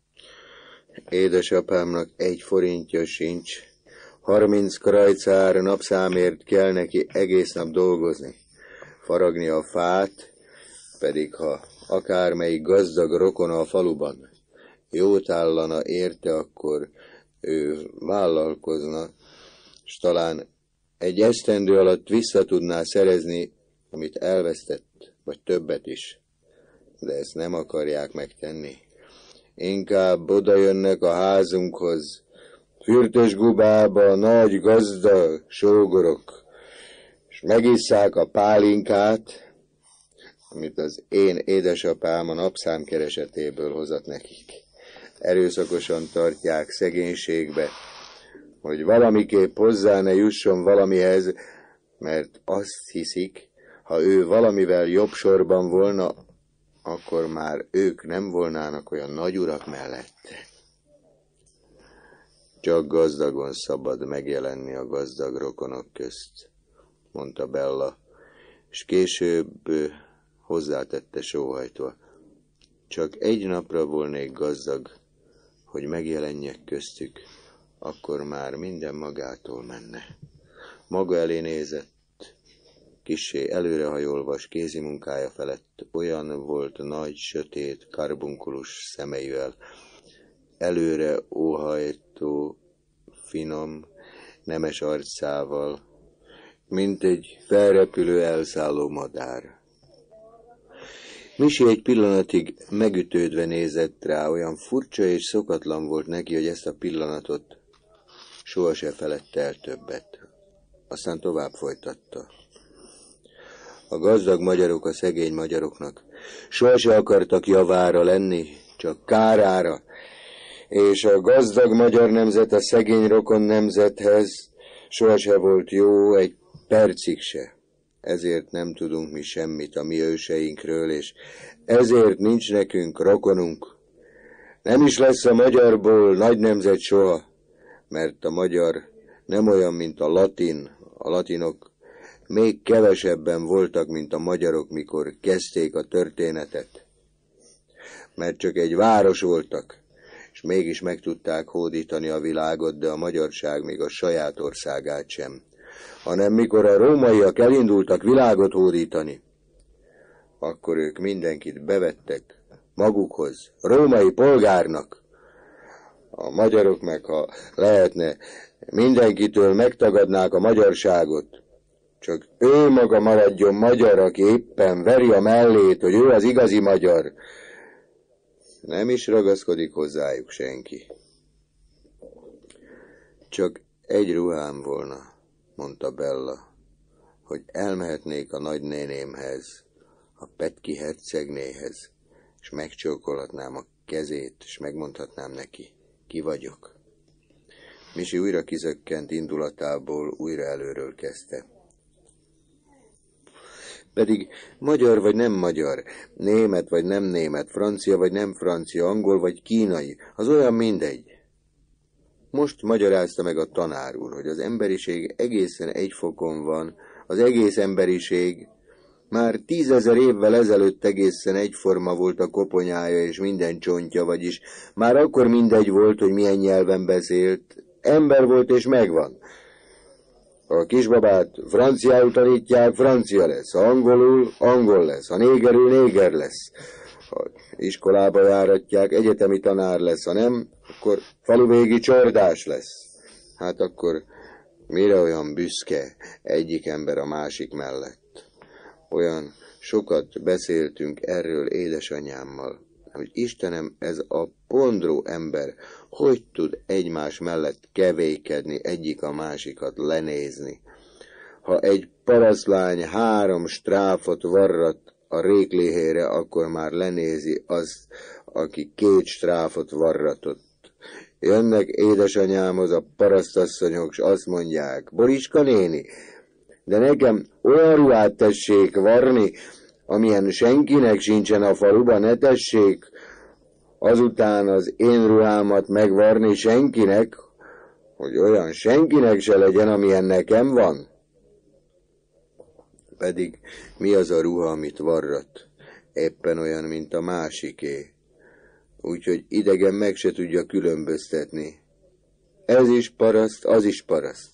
Édesapámnak egy forintja sincs, harminc krajcár napszámért kell neki egész nap dolgozni, faragni a fát, pedig ha akármelyik gazdag rokona a faluban jót állana érte, akkor ő vállalkozna, és talán egy esztendő alatt vissza tudná szerezni, amit elvesztett, vagy többet is. De ezt nem akarják megtenni. Inkább odajönnek a házunkhoz, Fürtösgubába nagy gazda sógorok, és megisszák a pálinkát, amit az én édesapám a napszám keresetéből hozott nekik. Erőszakosan tartják szegénységbe, hogy valamiképp hozzá ne jusson valamihez, mert azt hiszik, ha ő valamivel jobb sorban volna, akkor már ők nem volnának olyan nagy urak mellette. Csak gazdagon szabad megjelenni a gazdag rokonok közt, mondta Bella, és később hozzátette sóhajtva. Csak egy napra volnék gazdag, hogy megjelenjek köztük, akkor már minden magától menne. Maga elé nézett, kissé előrehajolva, s kézi munkája felett olyan volt nagy, sötét, karbunkulus szemeivel, előre óhajtó, finom, nemes arcával, mint egy felrepülő, elszálló madár. Misi egy pillanatig megütődve nézett rá, olyan furcsa és szokatlan volt neki, hogy ezt a pillanatot sohasem felette el többet. Aztán tovább folytatta. A gazdag magyarok a szegény magyaroknak sohasem akartak javára lenni, csak kárára, és a gazdag magyar nemzet a szegény rokon nemzethez sohasem volt jó egy percig se. Ezért nem tudunk mi semmit a mi őseinkről, és ezért nincs nekünk rokonunk. Nem is lesz a magyarból nagy nemzet soha, mert a magyar nem olyan, mint a latin. A latinok még kevesebben voltak, mint a magyarok, mikor kezdték a történetet. Mert csak egy város voltak, és mégis meg tudták hódítani a világot, de a magyarság még a saját országát sem. Hanem mikor a rómaiak elindultak világot hódítani, akkor ők mindenkit bevettek magukhoz, római polgárnak. A magyarok meg, ha lehetne, mindenkitől megtagadnák a magyarságot. Csak ő maga maradjon magyar, aki éppen veri a mellét, hogy ő az igazi magyar. Nem is ragaszkodik hozzájuk senki. Csak egy ruhám volna, mondta Bella, hogy elmehetnék a nagynénémhez, a Petki hercegnéhez, és megcsókolhatnám a kezét, és megmondhatnám neki, ki vagyok. Misi újra kizökkent indulatából, újra előről kezdte. Pedig magyar vagy nem magyar, német vagy nem német, francia vagy nem francia, angol vagy kínai, az olyan mindegy. Most magyarázta meg a tanár úr, hogy az emberiség egészen egy fokon van, az egész emberiség már tízezer évvel ezelőtt egészen egyforma volt a koponyája és minden csontja, vagyis már akkor mindegy volt, hogy milyen nyelven beszélt, ember volt és megvan. A kisbabát franciául tanítják, francia lesz, ha angolul, angol lesz, ha négerül, néger lesz. Ha iskolába járatják, egyetemi tanár lesz, ha nem, akkor faluvégi csordás lesz. Hát akkor mire olyan büszke egyik ember a másik mellett? Olyan sokat beszéltünk erről édesanyámmal, hogy Istenem, ez a pondró ember hogy tud egymás mellett kevékedni, egyik a másikat lenézni. Ha egy parasztlány három stráfot varrat a rékléhére, akkor már lenézi azt, aki két stráfot varratott. Jönnek édesanyámhoz a parasztasszonyok, s azt mondják, Boriska néni, de nekem olyan ruhát tessék varni, amilyen senkinek sincsen a faluban, ne tessék azután az én ruhámat megvarni senkinek, hogy olyan senkinek se legyen, amilyen nekem van. Pedig mi az a ruha, amit varrat? Éppen olyan, mint a másiké. Úgyhogy idegen meg se tudja különböztetni. Ez is paraszt, az is paraszt.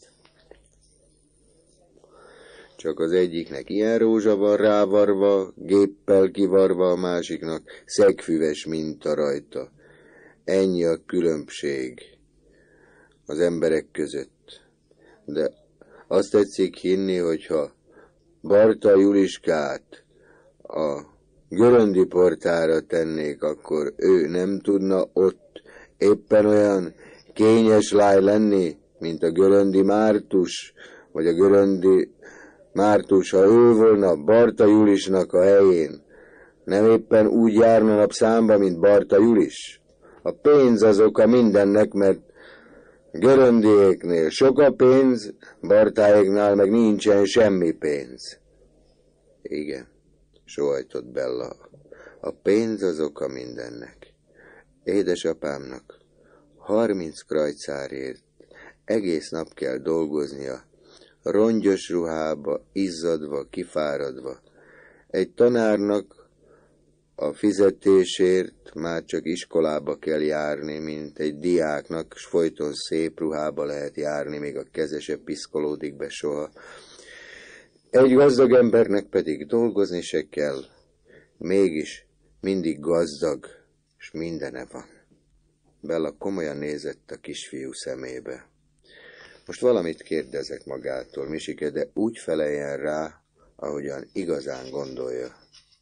Csak az egyiknek ilyen rózsa van rávarva, géppel kivarva, a másiknak szegfüves minta rajta. Ennyi a különbség az emberek között. De azt tetszik hinni, hogyha Barta Juliskát a Göröndi portára tennék, akkor ő nem tudna ott éppen olyan kényes lány lenni, mint a Göröndi Mártus, vagy a Göröndi Mártus, ha ő volna Barta Julisnak a helyén, nem éppen úgy járna napszámba, mint Barta Julis. A pénz az oka mindennek, mert Göröndiéknél sok a pénz, Bartáéknál meg nincsen semmi pénz. Igen, sóhajtott Bella, a pénz az oka mindennek. Édesapámnak harminc krajcárért egész nap kell dolgoznia, rongyos ruhába, izzadva, kifáradva. Egy tanárnak A fizetésért már csak iskolába kell járni, mint egy diáknak, s folyton szép ruhába lehet járni, még a keze se piszkolódik be soha. Egy gazdag embernek pedig dolgozni se kell, mégis mindig gazdag, s mindene van. Bella komolyan nézett a kisfiú szemébe. Most valamit kérdezek magától, Misike, de úgy feleljen rá, ahogyan igazán gondolja.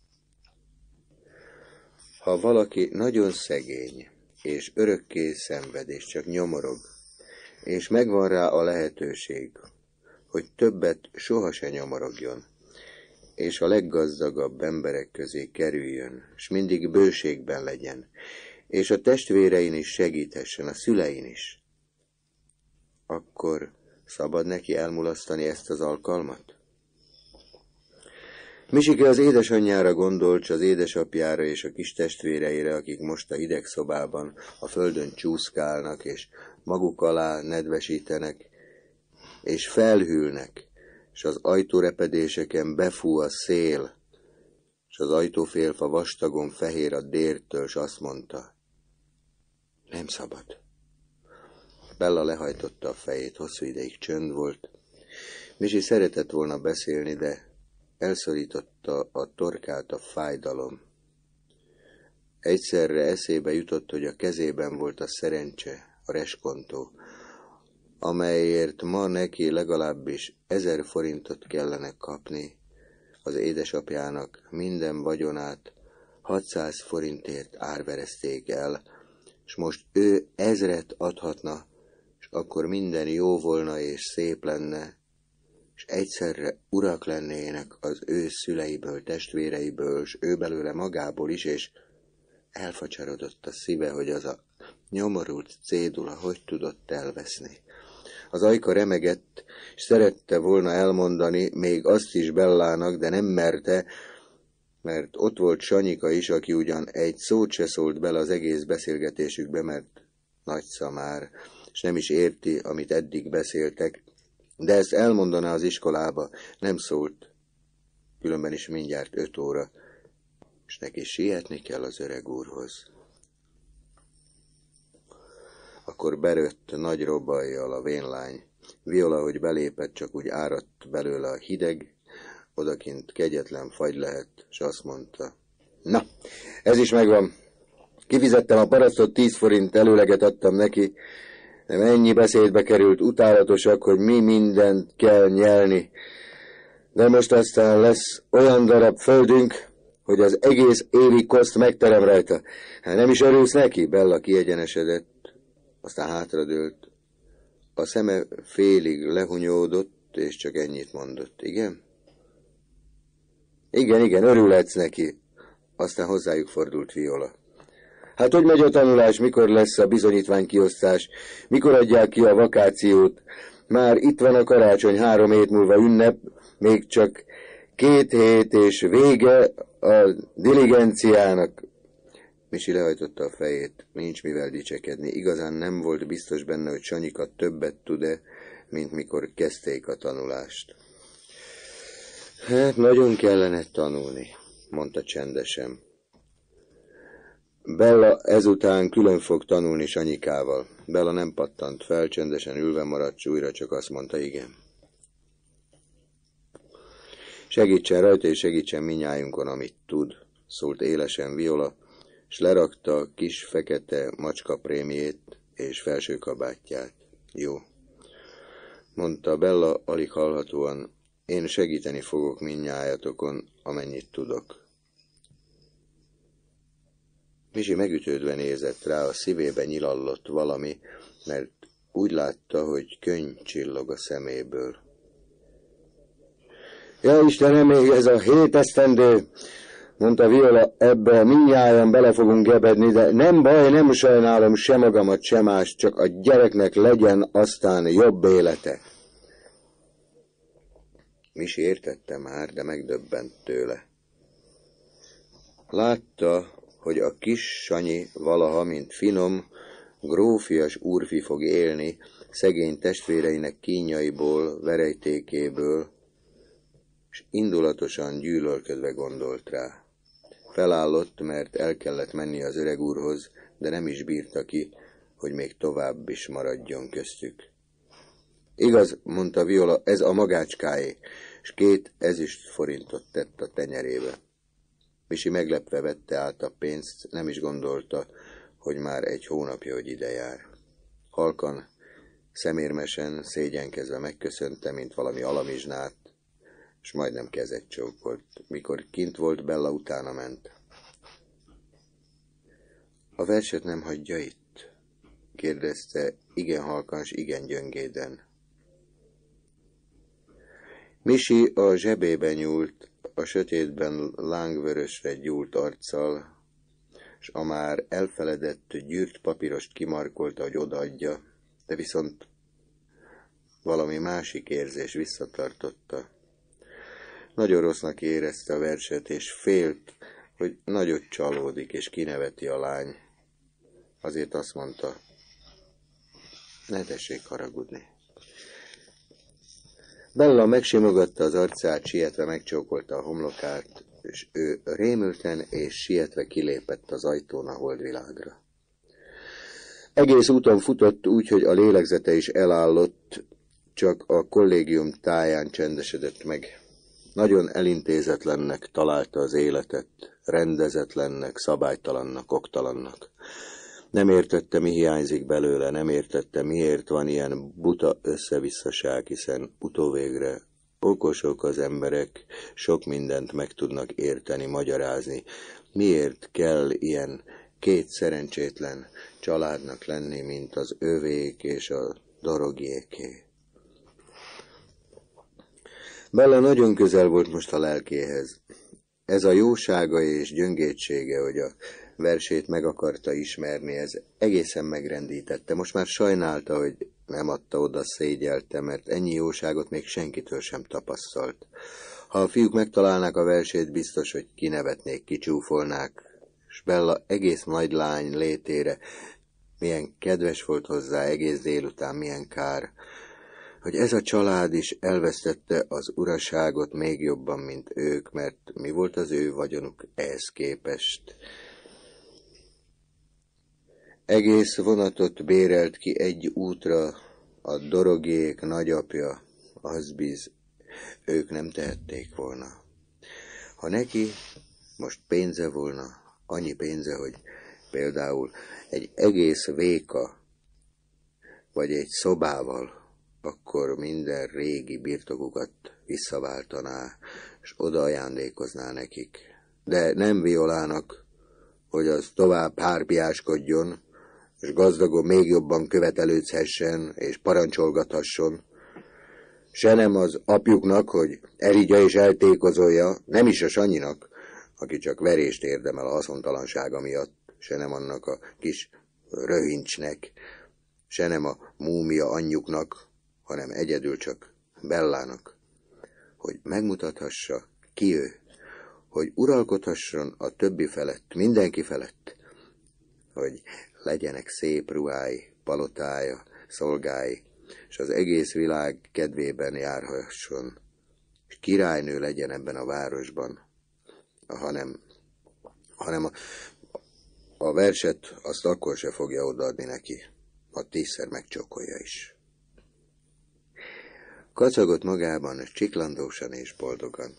Ha valaki nagyon szegény, és örökké szenved, és csak nyomorog, és megvan rá a lehetőség, hogy többet soha se nyomorogjon, és a leggazdagabb emberek közé kerüljön, és mindig bőségben legyen, és a testvérein is segíthessen, a szülein is, akkor szabad neki elmulasztani ezt az alkalmat? Misike az édesanyjára gondolt, s az édesapjára és a kis testvéreire, akik most a hideg szobában a földön csúszkálnak, és maguk alá nedvesítenek, és felhűlnek, és az ajtórepedéseken befúj a szél, és az ajtófélfa vastagon fehér a dértől, s azt mondta, nem szabad. Bella lehajtotta a fejét, hosszú ideig csönd volt. Misi szeretett volna beszélni, de elszorította a torkát a fájdalom. Egyszerre eszébe jutott, hogy a kezében volt a szerencse, a reskontó, amelyért ma neki legalábbis ezer forintot kellene kapni, az édesapjának minden vagyonát hatszáz forintért árverezték el, és most ő ezret adhatna, és akkor minden jó volna és szép lenne, és egyszerre urak lennének az ő szüleiből, testvéreiből, és ő belőle magából is, és elfacsarodott a szíve, hogy az a nyomorult cédula hogy tudott elveszni. Az ajka remegett, és szerette volna elmondani még azt is Bellának, de nem merte, mert ott volt Sanyika is, aki ugyan egy szót se szólt bele az egész beszélgetésükbe, mert nagysza már, és nem is érti, amit eddig beszéltek, de ezt elmondaná az iskolába, nem szólt, különben is mindjárt öt óra, és neki sietni kell az öreg úrhoz. Akkor berőtt nagy robajjal a vénlány. Viola, hogy belépett, csak úgy áradt belőle a hideg, odakint kegyetlen fagy lehet, és azt mondta, na, ez is megvan. Kifizettem a parasztot, tíz forint előleget adtam neki, nem ennyi beszédbe került, utálatosak, hogy mi mindent kell nyelni. De most aztán lesz olyan darab földünk, hogy az egész évi koszt megterem rajta. Hát nem is örülsz neki? Bella kiegyenesedett, aztán hátradőlt. A szeme félig lehunyódott, és csak ennyit mondott. Igen? Igen, igen, örülhetsz neki. Aztán hozzájuk fordult Viola. Hát hogy megy a tanulás, mikor lesz a bizonyítványkiosztás, mikor adják ki a vakációt? Már itt van a karácsony, három hét múlva ünnep, még csak két hét és vége a diligenciának. Misi lehajtotta a fejét, nincs mivel dicsekedni. Igazán nem volt biztos benne, hogy Sanyika többet tud-e, mint mikor kezdték a tanulást. Hát nagyon kellene tanulni, mondta csendesen. Bella ezután külön fog tanulni Sanyikával. Bella nem pattant fel, csendesen ülve maradt, s újra csak azt mondta, igen. Segítsen rajta, és segítsen minnyájunkon, amit tud, szólt élesen Viola, s lerakta a kis fekete macska prémjét és felső kabátját. Jó, mondta Bella alig hallhatóan, én segíteni fogok minnyájatokon, amennyit tudok. Misi megütődve nézett rá, a szívébe nyilallott valami, mert úgy látta, hogy könny csillog a szeméből. Ja, Istenem, még ez a hét esztendő, mondta Viola, ebbe mindnyájan bele fogunk gebedni, de nem baj, nem sajnálom se magamat, se mást, csak a gyereknek legyen aztán jobb élete. Misi értette már, de megdöbbent tőle. Látta, hogy a kis Sanyi valaha, mint finom, grófias úrfi fog élni, szegény testvéreinek kínjaiból, verejtékéből, és indulatosan gyűlölködve gondolt rá. Felállott, mert el kellett menni az öreg úrhoz, de nem is bírta ki, hogy még tovább is maradjon köztük. Igaz, mondta Viola, ez a magácskáé, és két ezüst forintot tett a tenyerébe. Misi meglepve vette át a pénzt, nem is gondolta, hogy már egy hónapja, hogy ide jár. Halkan, szemérmesen, szégyenkezve megköszönte, mint valami alamizsnát, és majdnem kezet csókolt. Mikor kint volt, Bella utána ment. A verset nem hagyja itt? Kérdezte, igen halkan, s igen gyöngéden. Misi a zsebébe nyúlt, a sötétben lángvörösre gyúlt arccal, s a már elfeledett gyűrt papírost kimarkolta, hogy odaadja, de viszont valami másik érzés visszatartotta. Nagyon rossznak érezte a verset, és félt, hogy nagyot csalódik, és kineveti a lány. Azért azt mondta, ne tessék haragudni. Bella megsimogatta az arcát, sietve megcsókolta a homlokát, és ő rémülten és sietve kilépett az ajtón a holdvilágra. Egész úton futott úgy, hogy a lélegzete is elállott, csak a kollégium táján csendesedett meg. Nagyon elintézetlennek találta az életet, rendezetlennek, szabálytalannak, oktalannak. Nem értette, mi hiányzik belőle, nem értette, miért van ilyen buta összevisszaság, hiszen utóvégre okosok az emberek, sok mindent meg tudnak érteni, magyarázni. Miért kell ilyen két szerencsétlen családnak lenni, mint az övék és a Dorogiéké? Bella nagyon közel volt most a lelkéhez. Ez a jósága és gyöngétsége, hogy a versét meg akarta ismerni, ez egészen megrendítette. Most már sajnálta, hogy nem adta oda, szégyelte, mert ennyi jóságot még senkitől sem tapasztalt. Ha a fiúk megtalálnák a versét, biztos, hogy kinevetnék, kicsúfolnák, és Bella egész nagy lány létére milyen kedves volt hozzá egész délután, milyen kár, hogy ez a család is elvesztette az uraságot még jobban, mint ők, mert mi volt az ő vagyonuk ehhez képest. Egész vonatot bérelt ki egy útra, a Dorogiék nagyapja, az biz, ők nem tehették volna. Ha neki most pénze volna, annyi pénze, hogy például egy egész véka, vagy egy szobával, akkor minden régi birtokukat visszaváltaná, és odaajándékozná nekik. De nem Violának, hogy az tovább hárpiáskodjon, és gazdagon még jobban követelőzhessen, és parancsolgathasson. Se nem az apjuknak, hogy elígya és eltékozolja, nem is a Sanyinak, aki csak verést érdemel a haszontalansága miatt, se nem annak a kis röhincsnek, se nem a múmia anyjuknak, hanem egyedül csak Bellának, hogy megmutathassa, ki ő, hogy uralkodhasson a többi felett, mindenki felett, hogy legyenek szép ruhái, palotája, szolgái, és az egész világ kedvében járhasson, és királynő legyen ebben a városban, hanem, hanem a, a verset azt akkor se fogja odaadni neki, ha tízszer megcsókolja is. Kacagott magában csiklandósan és boldogan.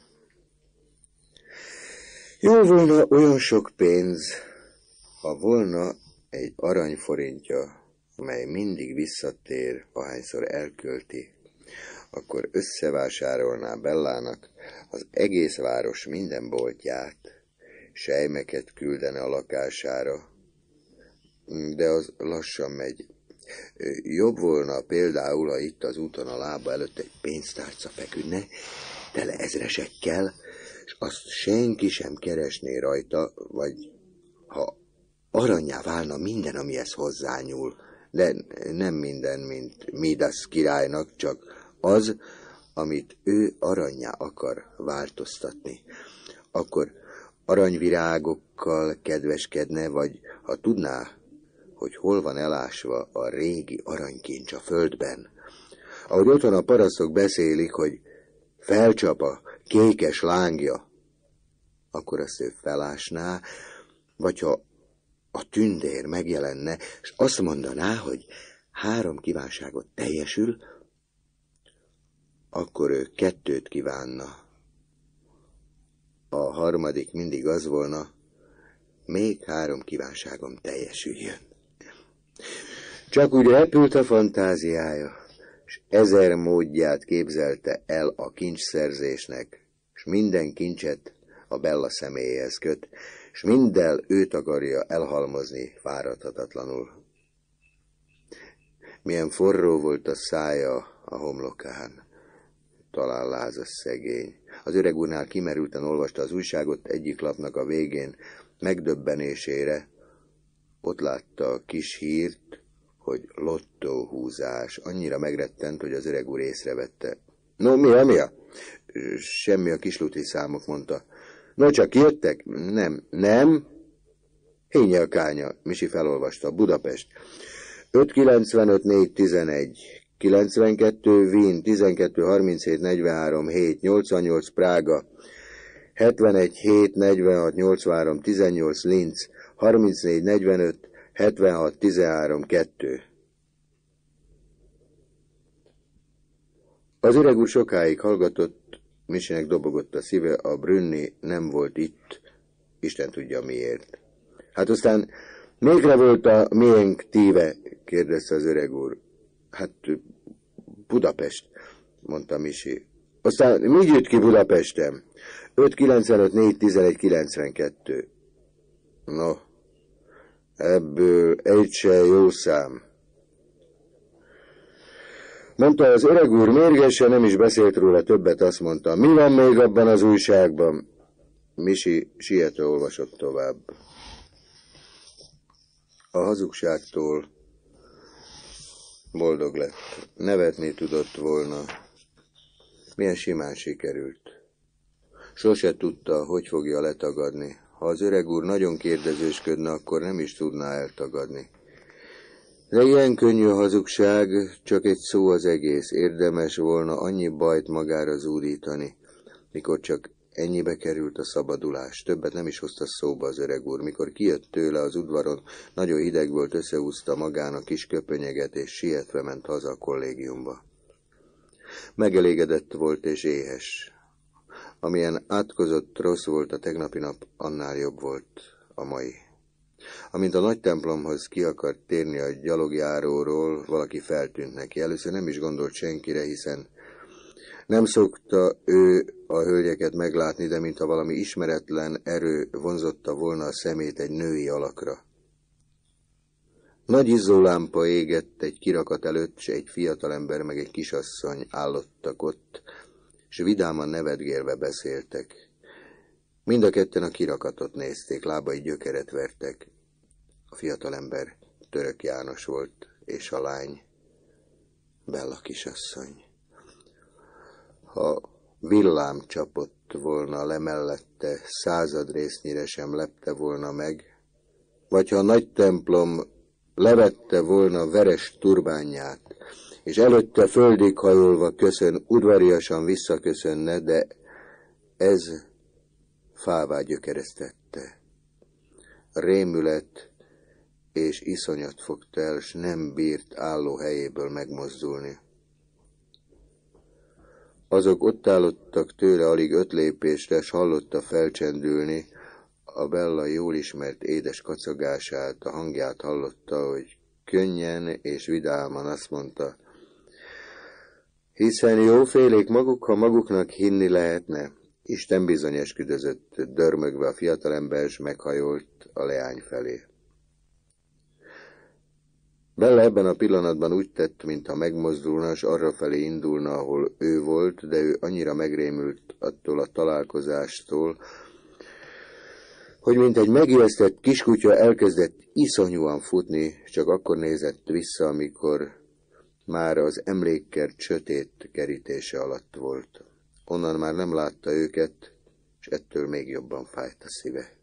Jó volna olyan sok pénz, ha volna egy aranyforintja, amely mindig visszatér, ahányszor elkölti, akkor összevásárolná Bellának az egész város minden boltját, sejmeket küldene a lakására, de az lassan megy. Jobb volna például, ha itt az úton a lába előtt egy pénztárca feküdne, tele ezresekkel, és azt senki sem keresné rajta, vagy ha aranyá válna minden, amihez hozzányúl, de nem minden, mint Midas királynak, csak az, amit ő aranyá akar változtatni. Akkor aranyvirágokkal kedveskedne, vagy ha tudná, hogy hol van elásva a régi aranykincs a földben. Ahogy otthon a parasztok beszélik, hogy felcsap a kékes lángja, akkor azt ő felásná, vagy ha a tündér megjelenne, és azt mondaná, hogy három kívánságot teljesül, akkor ő kettőt kívánna. A harmadik mindig az volna, még három kívánságom teljesüljön. Csak úgy repült a fantáziája, és ezer módját képzelte el a kincsszerzésnek, és minden kincset a Bella személyéhez köt, és minden őt akarja elhalmozni fáradhatatlanul. Milyen forró volt a szája a homlokán. Talán lázas szegény. Az öreg úrnál kimerülten olvasta az újságot, egyik lapnak a végén megdöbbenésére ott látta a kis hírt, hogy lottóhúzás. Annyira megrettent, hogy az öreg úr észrevette. No, mi a, mi a? Semmi, a kisluti számok, mondta. No, csak kijöttek? Nem. Nem? Hényelkánya, Misi felolvasta. Budapest. öt kilencvenöt négy tizenegy. kilencvenkettő Wien, tizenkettő harminchét negyvenhárom hét, nyolcvannyolc Prága, hetvenegy hét negyvenhat nyolcvanhárom tizennyolc Linz, harmincnégy negyvenöt hetvenhat tizenhárom kettő. Az öreg úr sokáig hallgatott, Misinek dobogott a szíve, a Brünni nem volt itt, Isten tudja miért. Hát aztán mégre volt a miénk tíve, kérdezte az öreg úr. Hát Budapest, mondta Misi. Aztán mi jött ki Budapesten? öt kilencvenöt négy tizenegy kilencvenkettő. No, ebből egy se jó szám. Mondta az öreg úr mérgesen, nem is beszélt róla többet, azt mondta. Mi van még abban az újságban? Misi sietve olvasott tovább. A hazugságtól boldog lett. Nevetni tudott volna. Milyen simán sikerült. Sose tudta, hogy fogja letagadni. Ha az öreg úr nagyon kérdezősködne, akkor nem is tudná eltagadni. De ilyen könnyű a hazugság, csak egy szó az egész. Érdemes volna annyi bajt magára zúdítani, mikor csak ennyibe került a szabadulás. Többet nem is hozta szóba az öreg úr. Mikor kijött tőle az udvaron, nagyon hideg volt, összehúzta magának kis köpönyeget, és sietve ment haza a kollégiumba. Megelégedett volt és éhes. Amilyen átkozott rossz volt a tegnapi nap, annál jobb volt a mai. Amint a nagy templomhoz ki akart térni a gyalogjáróról, valaki feltűnt neki. Először nem is gondolt senkire, hiszen nem szokta ő a hölgyeket meglátni, de mintha valami ismeretlen erő vonzotta volna a szemét egy női alakra. Nagy izzólámpa égett egy kirakat előtt, s egy fiatalember meg egy kisasszony állottak ott, és vidáman nevetgélve beszéltek. Mind a ketten a kirakatot nézték, lábai gyökeret vertek. A fiatalember Török János volt, és a lány Bella kisasszony. Ha villám csapott volna le mellette, századrésznyire sem lepte volna meg, vagy ha a nagy templom levette volna veres turbányát, és előtte földig hajolva köszön, udvariasan visszaköszönne, de ez fává gyökeresztette. Rémület és iszonyat fogta el, s nem bírt álló helyéből megmozdulni. Azok ott állottak tőle alig öt lépésre, s hallotta felcsendülni a Bella jól ismert édes kacagását, a hangját hallotta, hogy könnyen és vidáman azt mondta, hiszen jófélék maguk, ha maguknak hinni lehetne. Isten bizony esküdözött, dörmögve a fiatalember, s meghajolt a leány felé. Bella ebben a pillanatban úgy tett, mintha megmozdulna, s arrafelé indulna, ahol ő volt, de ő annyira megrémült attól a találkozástól, hogy mint egy megijesztett kiskutya elkezdett iszonyúan futni, csak akkor nézett vissza, amikor már az emlékkert sötét kerítése alatt volt. Onnan már nem látta őket, és ettől még jobban fájt a szíve.